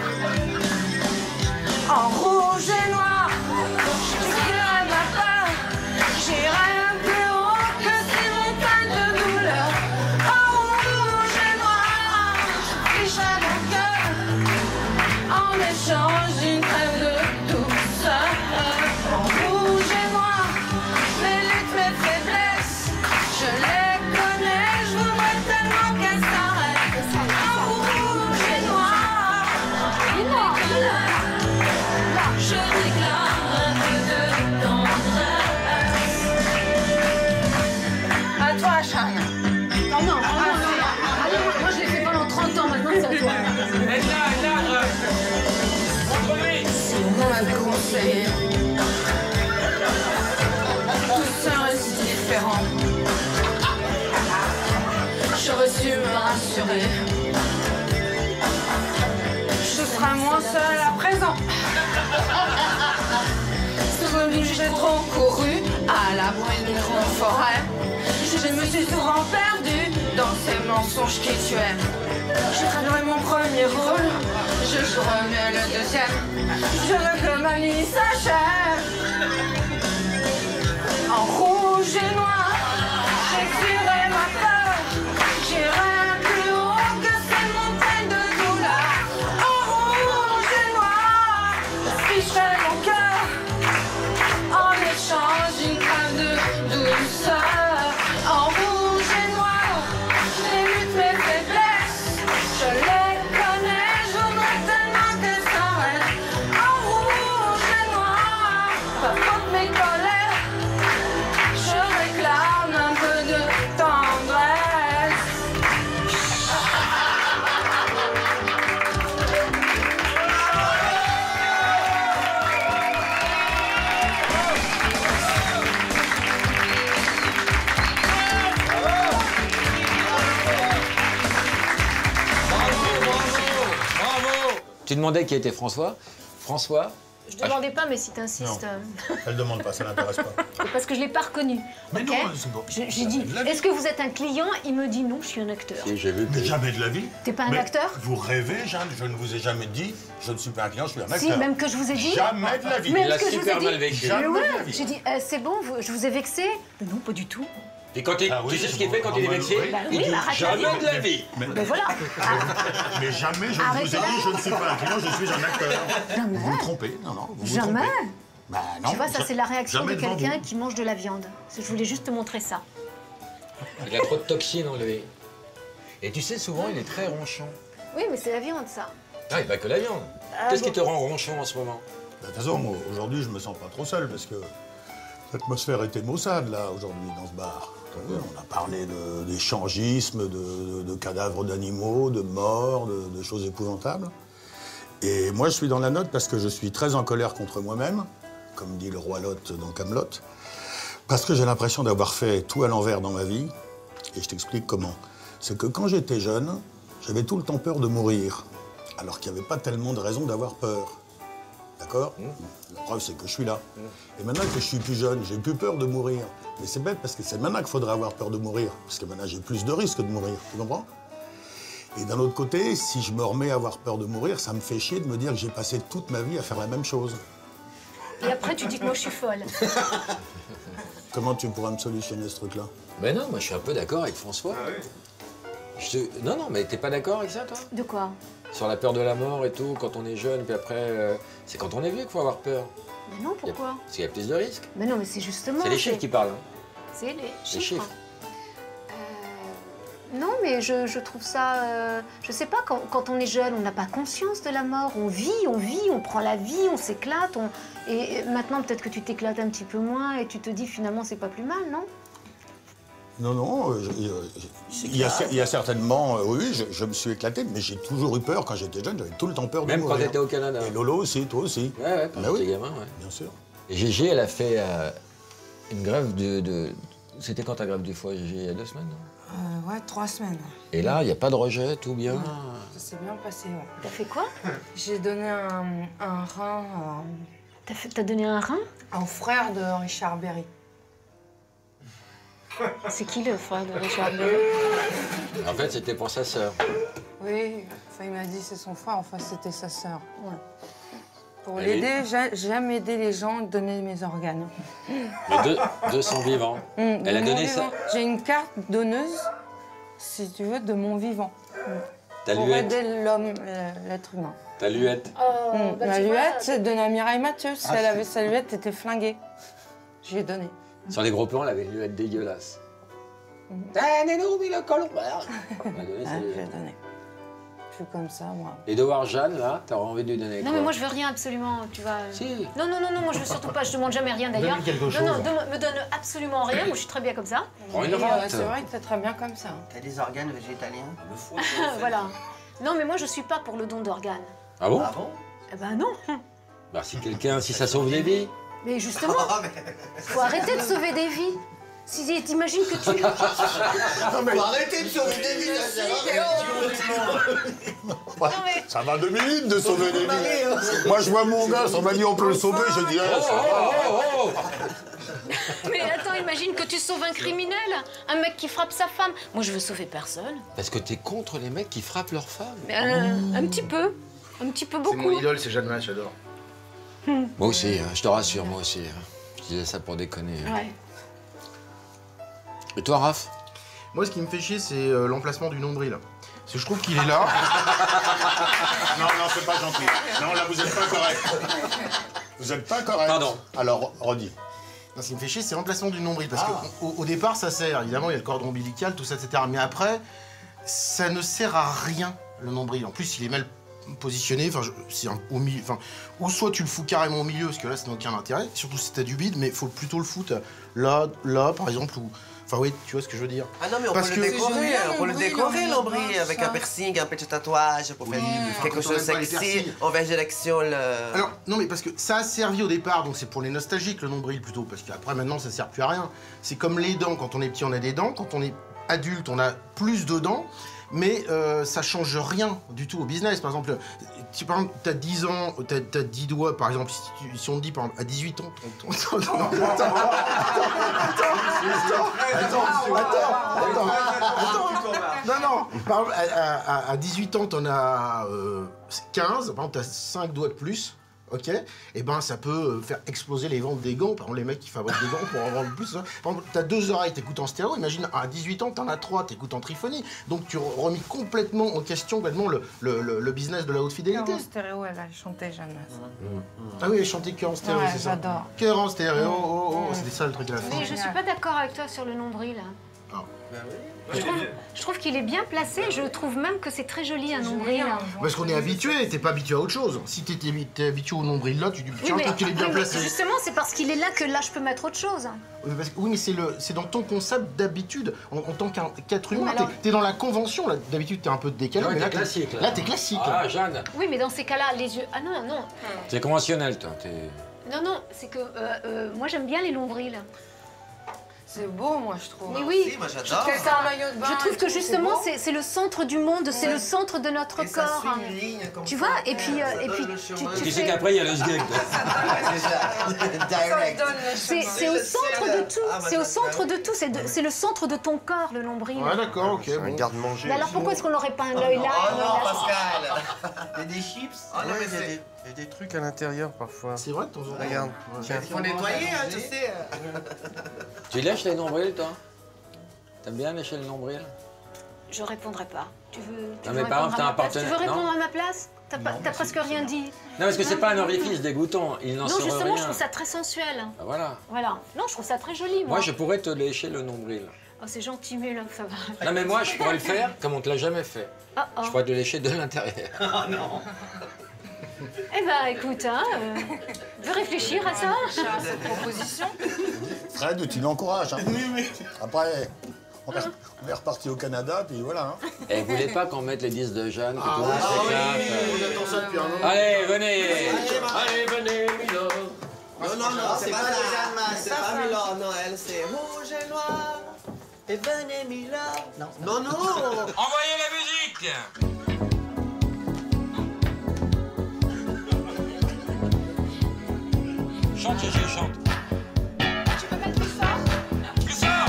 en rouge et noir. J'écrirai ma peur, j'irai plus haut que ces montagnes de douleur. En rouge et noir, j'afficherai mon cœur en échange d'une trêve de douceur. En rouge et noir, mes luttes, mes faiblesses, je les connais, je voudrais tellement qu'elles s'arrêtent. En rouge et noir, je réclame un peu de tendresse. À toi, Chana. Oh non, moi je l'ai fait pendant 30 ans, maintenant c'est à toi. Si on m'avait conseillé tout un récit différent, j'aurais su me rassurer. Je serai moins seule à présent. Souvenue, j'ai trop couru à l'abri d'une grande forêt. Je me suis souvent perdue dans ces mensonges qui tuaient. Je traduirai mon premier rôle, je jouerai mieux le deuxième. Je veux que ma nuit s'achève. En rouge et noir, j'expirerai ma peur. J'irai plus haut que ces montagnes de douleur. En rouge et noir, j'afficherai mon cœur en échange d'une crème de douceur. En rouge et noir, mes luttes, mes faiblesses, je les connais, je voudrais tellement qu'elles s'arrêtent. En rouge et noir, pas faute mes colères, je réclame un peu de tendresse. Tu demandais qui était François. François. Je demandais pas, mais si t'insistes. Elle demande pas, ça l'intéresse pas. Parce que je l'ai pas reconnu. Mais ok non, c'est bon. J'ai dit, est-ce que vous êtes un client? Il me dit non, je suis un acteur. Si, j'ai vu. Mais jamais de la vie. T'es pas un Mais acteur? Vous rêvez, Jeanne, je ne vous ai jamais dit, je ne suis pas un client, je suis un acteur. Si, même que je vous ai dit. Jamais de la vie. Même que je vous ai dit. Jamais Mais de la ouais, vie. j'ai dit, c'est bon, je vous ai vexé? Mais non, pas du tout. Et quand tu sais ce qu'il fait quand il est vexé? Bah Il oui, dit bah, arrête jamais la vie. de la vie. Mais voilà. Mais jamais je ne vous ai Arrêtez dit, je ne suis pas un client, je suis un acteur. Jamais. Vous vous trompez, non, vous vous Jamais. trompez. Bah non. Tu vois, ça c'est la réaction de jamais devant quelqu'un vous. qui mange de la viande. Je voulais juste te montrer ça. Il a trop de toxines enlevées. Et tu sais, souvent, il est très ronchon. Oui, mais c'est la viande, ça. Ah, il n'y a pas que la viande. Qu'est-ce qui te rend ronchon en ce moment? De toute façon, moi, aujourd'hui, je me sens pas trop seul parce que l'atmosphère était maussade, là, aujourd'hui, dans ce bar. On a parlé d'échangisme, de cadavres d'animaux, de morts, de choses épouvantables. Et moi, je suis dans la note parce que je suis très en colère contre moi-même, comme dit le roi Lot dans Camelot, parce que j'ai l'impression d'avoir fait tout à l'envers dans ma vie. Et je t'explique comment. C'est que quand j'étais jeune, j'avais tout le temps peur de mourir, alors qu'il n'y avait pas tellement de raisons d'avoir peur. D'accord? La preuve, c'est que je suis là. Et maintenant que je suis plus jeune, j'ai plus peur de mourir. Mais c'est bête parce que c'est maintenant qu'il faudrait avoir peur de mourir. Parce que maintenant, j'ai plus de risques de mourir. Tu comprends? Et d'un autre côté, si je me remets à avoir peur de mourir, ça me fait chier de me dire que j'ai passé toute ma vie à faire la même chose. Et après, tu dis que moi, je suis folle. Comment tu pourras me solutionner ce truc-là? Ben non, moi je suis un peu d'accord avec François. Non, non, mais t'es pas d'accord avec ça, toi? De quoi? Sur la peur de la mort et tout, quand on est jeune, puis après, c'est quand on est vieux qu'il faut avoir peur. Mais non, pourquoi? Parce qu'il y a plus de risques. Mais non, mais c'est justement... C'est les chiffres qui parlent. Hein. C'est les chiffres. Les chiffres. Non, mais je trouve ça... je sais pas, quand on est jeune, on n'a pas conscience de la mort. On vit, on prend la vie, on s'éclate. Et maintenant, peut-être que tu t'éclates un petit peu moins et tu te dis finalement, c'est pas plus mal, non? Non, il y a certainement... oui, je me suis éclaté, mais j'ai toujours eu peur quand j'étais jeune. J'avais tout le temps peur de Même mourir. quand t'étais au Canada. Et Lolo aussi, toi aussi. Ouais, quand j'étais gamin, ouais. Bien sûr. Et Gégé, elle a fait une grève de... C'était quand ta grève du foie, Gégé? Il y a 2 semaines, non? Ouais, 3 semaines. Et là, il n'y a pas de rejet, tout bien. Ça s'est bien passé, ouais. T'as fait quoi? J'ai donné un rein... T'as donné un rein? Au frère de Richard Berry. C'est qui le frère de Richard Berry? En fait, c'était pour sa sœur. Oui, enfin, il m'a dit c'est son frère, enfin c'était sa sœur. Ouais. Pour Elle l'aider, j'aime aider les gens, donner mes organes. Les deux sont vivants. Elle a donné ça. J'ai une carte donneuse, si tu veux, de mon vivant. Ta pour luette. aider l'homme, l'être humain. Ta luette. Ma luette, c'est de Mireille Mathieu. Si elle avait sa luette, elle était flinguée. Je lui ai donné. Sur les gros plans, elle avait une luette dégueulasse. Donnez-nous le colon. Elle a donné sa Je luette. lui ai donné. Je suis comme ça, moi. Et de voir Jeanne, là, t'aurais envie de lui donner Non, quoi? mais moi, je veux rien absolument, tu vois. Si. Non, moi, je veux surtout pas. Je demande jamais rien, d'ailleurs. Donne-lui quelque Non, chose. me donne absolument rien. Moi, je suis très bien comme ça. Prends une Et, rate. c'est vrai que t'es très bien comme ça. T'as des organes végétaliens? Le foie. Voilà. Non, mais moi, je suis pas pour le don d'organes. Ah bon? Ah bon? Eh ben non. Bah, si ça sauve des vies. Mais justement, faut arrêter de sauver des vies. Si t'imagines que tu... Non, mais... Faut arrêter de sauver des vies, Ça va 2 minutes de sauver des vies. Moi, je vois mon gars, on m'a dit on peut le sauver, je dis ça va. Mais attends, imagine que tu sauves un criminel, un mec qui frappe sa femme. Moi, je veux sauver personne. Parce que t'es contre les mecs qui frappent leurs femmes. Mais un petit peu. Un petit peu beaucoup. C'est mon idole, c'est Jeanne Masse, j'adore. Moi aussi, je te rassure, moi aussi. Je disais ça pour déconner. Ouais. Et toi, Raph? Moi, ce qui me fait chier, c'est l'emplacement du nombril. Parce que je trouve qu'il est là. Non, c'est pas gentil. Non, là, vous êtes pas correct. Vous êtes pas correct. Pardon. Alors, redis. Non, ce qui me fait chier, c'est l'emplacement du nombril. Parce qu'au départ, ça sert. Évidemment, il y a le cordon ombilical, tout ça, etc. Mais après, ça ne sert à rien, le nombril. En plus, il est mal positionné. Enfin, c'est au milieu. Enfin, ou soit tu le fous carrément au milieu, parce que là, ça n'a aucun intérêt. Surtout si t'as du bide, mais il faut plutôt le foutre là, par exemple, ou... Enfin oui, tu vois ce que je veux dire. Ah non, mais on Parce peut le que- décorer, on peut le décorer, l'ombril, l'ombril, avec ça. un piercing, un petit tatouage, pour faire quelque quand on chose aime pas les sexy, piercings. on va injection le... Alors, non, mais parce que ça a servi au départ, donc c'est pour les nostalgiques, le nombril plutôt, parce qu'après, maintenant, ça sert plus à rien. C'est comme les dents, quand on est petit, on a des dents, quand on est adulte, on a plus de dents, mais ça change rien du tout au business. Par exemple, par exemple, t'as 10 ans, t'as 10 doigts, par exemple, si on te dit, par exemple, à 18 ans, Non, par exemple, à 18 ans, t'en as 15, par exemple, t'as 5 doigts de plus, ok? Et ben, ça peut faire exploser les ventes des gants. Par exemple, les mecs qui fabriquent des gants pour en vendre plus. Hein. Par exemple, t'as 2 oreilles, t'écoutes en stéréo. Imagine, à 18 ans, t'en as 3, t'écoutes en triphonie. Donc, tu remis complètement en question le business de la haute fidélité. En stéréo, elle a chanté Jeanne Masse. Ah oui, chanter cœur en stéréo, Ouais, c'est ça. j'adore. Cœur en stéréo, c'était ça le truc à la fin. Mais je suis pas d'accord avec toi sur le nombril. Ah. Je trouve qu'il est bien placé. Je trouve même que c'est très joli un nombril. Parce qu'on est habitué, t'es pas habitué à autre chose. Si t'es habitué au nombril là, tu dis tiens, peut-être qu'il est bien placé. Justement, c'est parce qu'il est là que là, je peux mettre autre chose. Oui, mais c'est dans ton concept d'habitude, en tant qu'être humain. Oui, mais alors- T'es dans la convention, là. D'habitude, t'es un peu décalé, Ouais, mais là, t'es classique, là. Là, t'es classique. Ah, Jeanne. Oui, mais dans ces cas-là, les yeux. Ah non, non. T'es conventionnel, toi. Non, c'est que moi, j'aime bien les nombrils. C'est beau, moi, je trouve. Mais oui. Si, moi j'adore. C'est un maillot de bain. Je trouve et que tout, justement, c'est beau. c'est le centre du monde, c'est Ouais. le centre de notre Et ça corps. suit une ligne comme Tu ça. vois, et puis, Ça donne le chemin. Tu sais qu'après, il y a le sgeg. Direct. c'est au centre de tout. Ah, bah, C'est au ça, centre de tout. C'est le centre de ton corps, le nombril. Ouais, d'accord, ok. Un Bon. garde-manger. Mais alors pourquoi est-ce qu'on n'aurait pas un œil là, Oh un œil non, là Pascal. Il y a des chips. Ah non, mais il y a des trucs à l'intérieur parfois. C'est vrai de temps en temps. Regarde. Ouais. Tiens. Il faut nettoyer, hein, tu sais. Tu lèches les nombrils, toi? T'aimes bien lécher le nombril? Je répondrai pas. Tu veux mais répondre par exemple, à t'as ma un place? Tu veux partenaire- répondre non. à ma place? T'as presque rien dit. Non, parce que c'est pas un orifice dégoûtant. Il n'en Non, sort justement, rien. je trouve ça très sensuel. Ah, voilà. Voilà. Non, je trouve ça très joli, moi. Moi, je pourrais te lécher le nombril. Oh, c'est gentil, mais là, ça va. Non, mais moi, je pourrais le faire comme on te l'a jamais fait. Je pourrais te lécher de l'intérieur. Oh non. Eh ben, écoute, hein, veux réfléchir à ça? Cette proposition. Fred, tu l'encourages. Hein. Oui, oui. Après, on est reparti au Canada, puis voilà. Hein. Et vous voulez pas qu'on mette les disques de Jeanne, que tout le monde oui, s'éclate on attend ça depuis un moment. Allez, venez. Allez, venez, Milo. Non, c'est pas Jeanne Masse, c'est pas Milo, non, elle, c'est rouge et noir. Et venez, Milo. Non, non. Envoyez la musique. Chante, Gégé, chante. Tu peux mettre plus fort? Plus fort.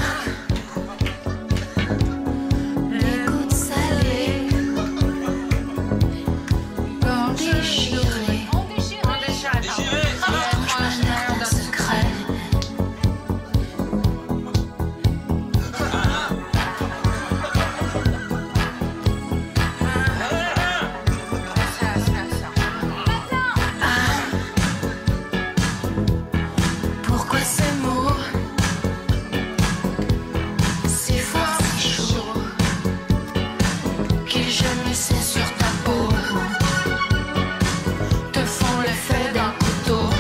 Les gouttes salées, corps déchiré, On déchire. Déchiré. manette d'un secret. Pourquoi ces mots si fort, si chaud, qui gémissaient sur ta peau, te font l'effet d'un couteau,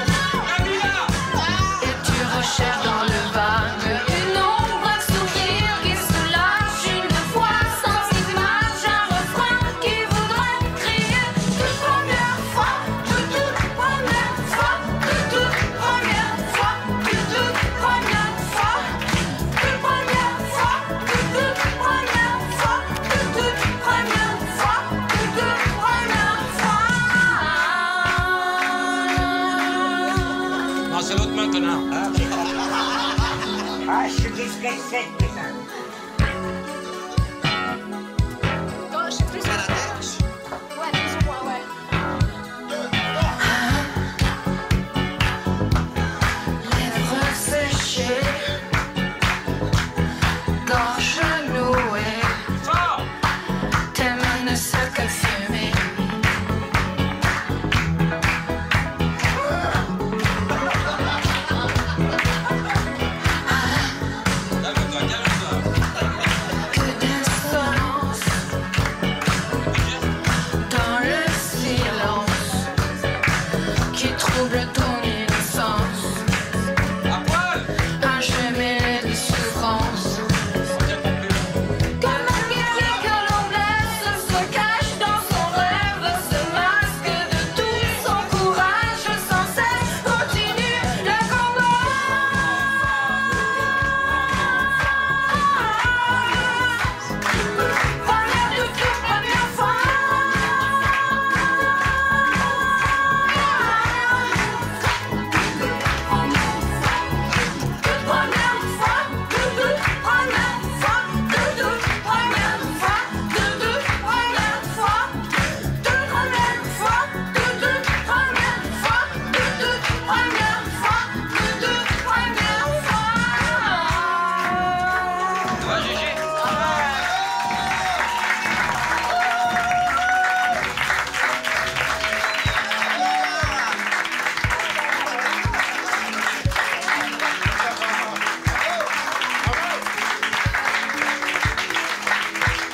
et tu recherches dans le vague une ombre, un sourire qui se lâche une fois sans image, un refrain qui voudrait crier toute première fois, toute première fois, toute première fois, toute première fois, toute première fois, toute première fois, toute première fois, toute première fois. Non, c'est l'autre main, connard. Ah, je suis dyslexique, putain. Gauche, plus fort. Ouais, plus ou moins, ouais. Lèvres séchées, gorge nouée, tes mains ne savent que fumer. Calme-toi, calme-toi. Que d'insolence dans le silence qui trouble ton innocence. À poil. Un jeu mêlé de souffrance. Comme un guerrier que l'on blesse se cache dans son rêve, se masque de tout son courage, sans cesse continue le combat. Première de toute première fois. Toute première fois, toute première fois, toute première fois, toute première fois, toute première fois, toute première fois, toute première fois, toute première fois. Toi, Gégé.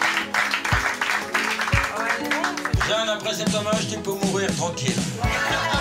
Jeanne, après cet hommage, tu peux mourir tranquille.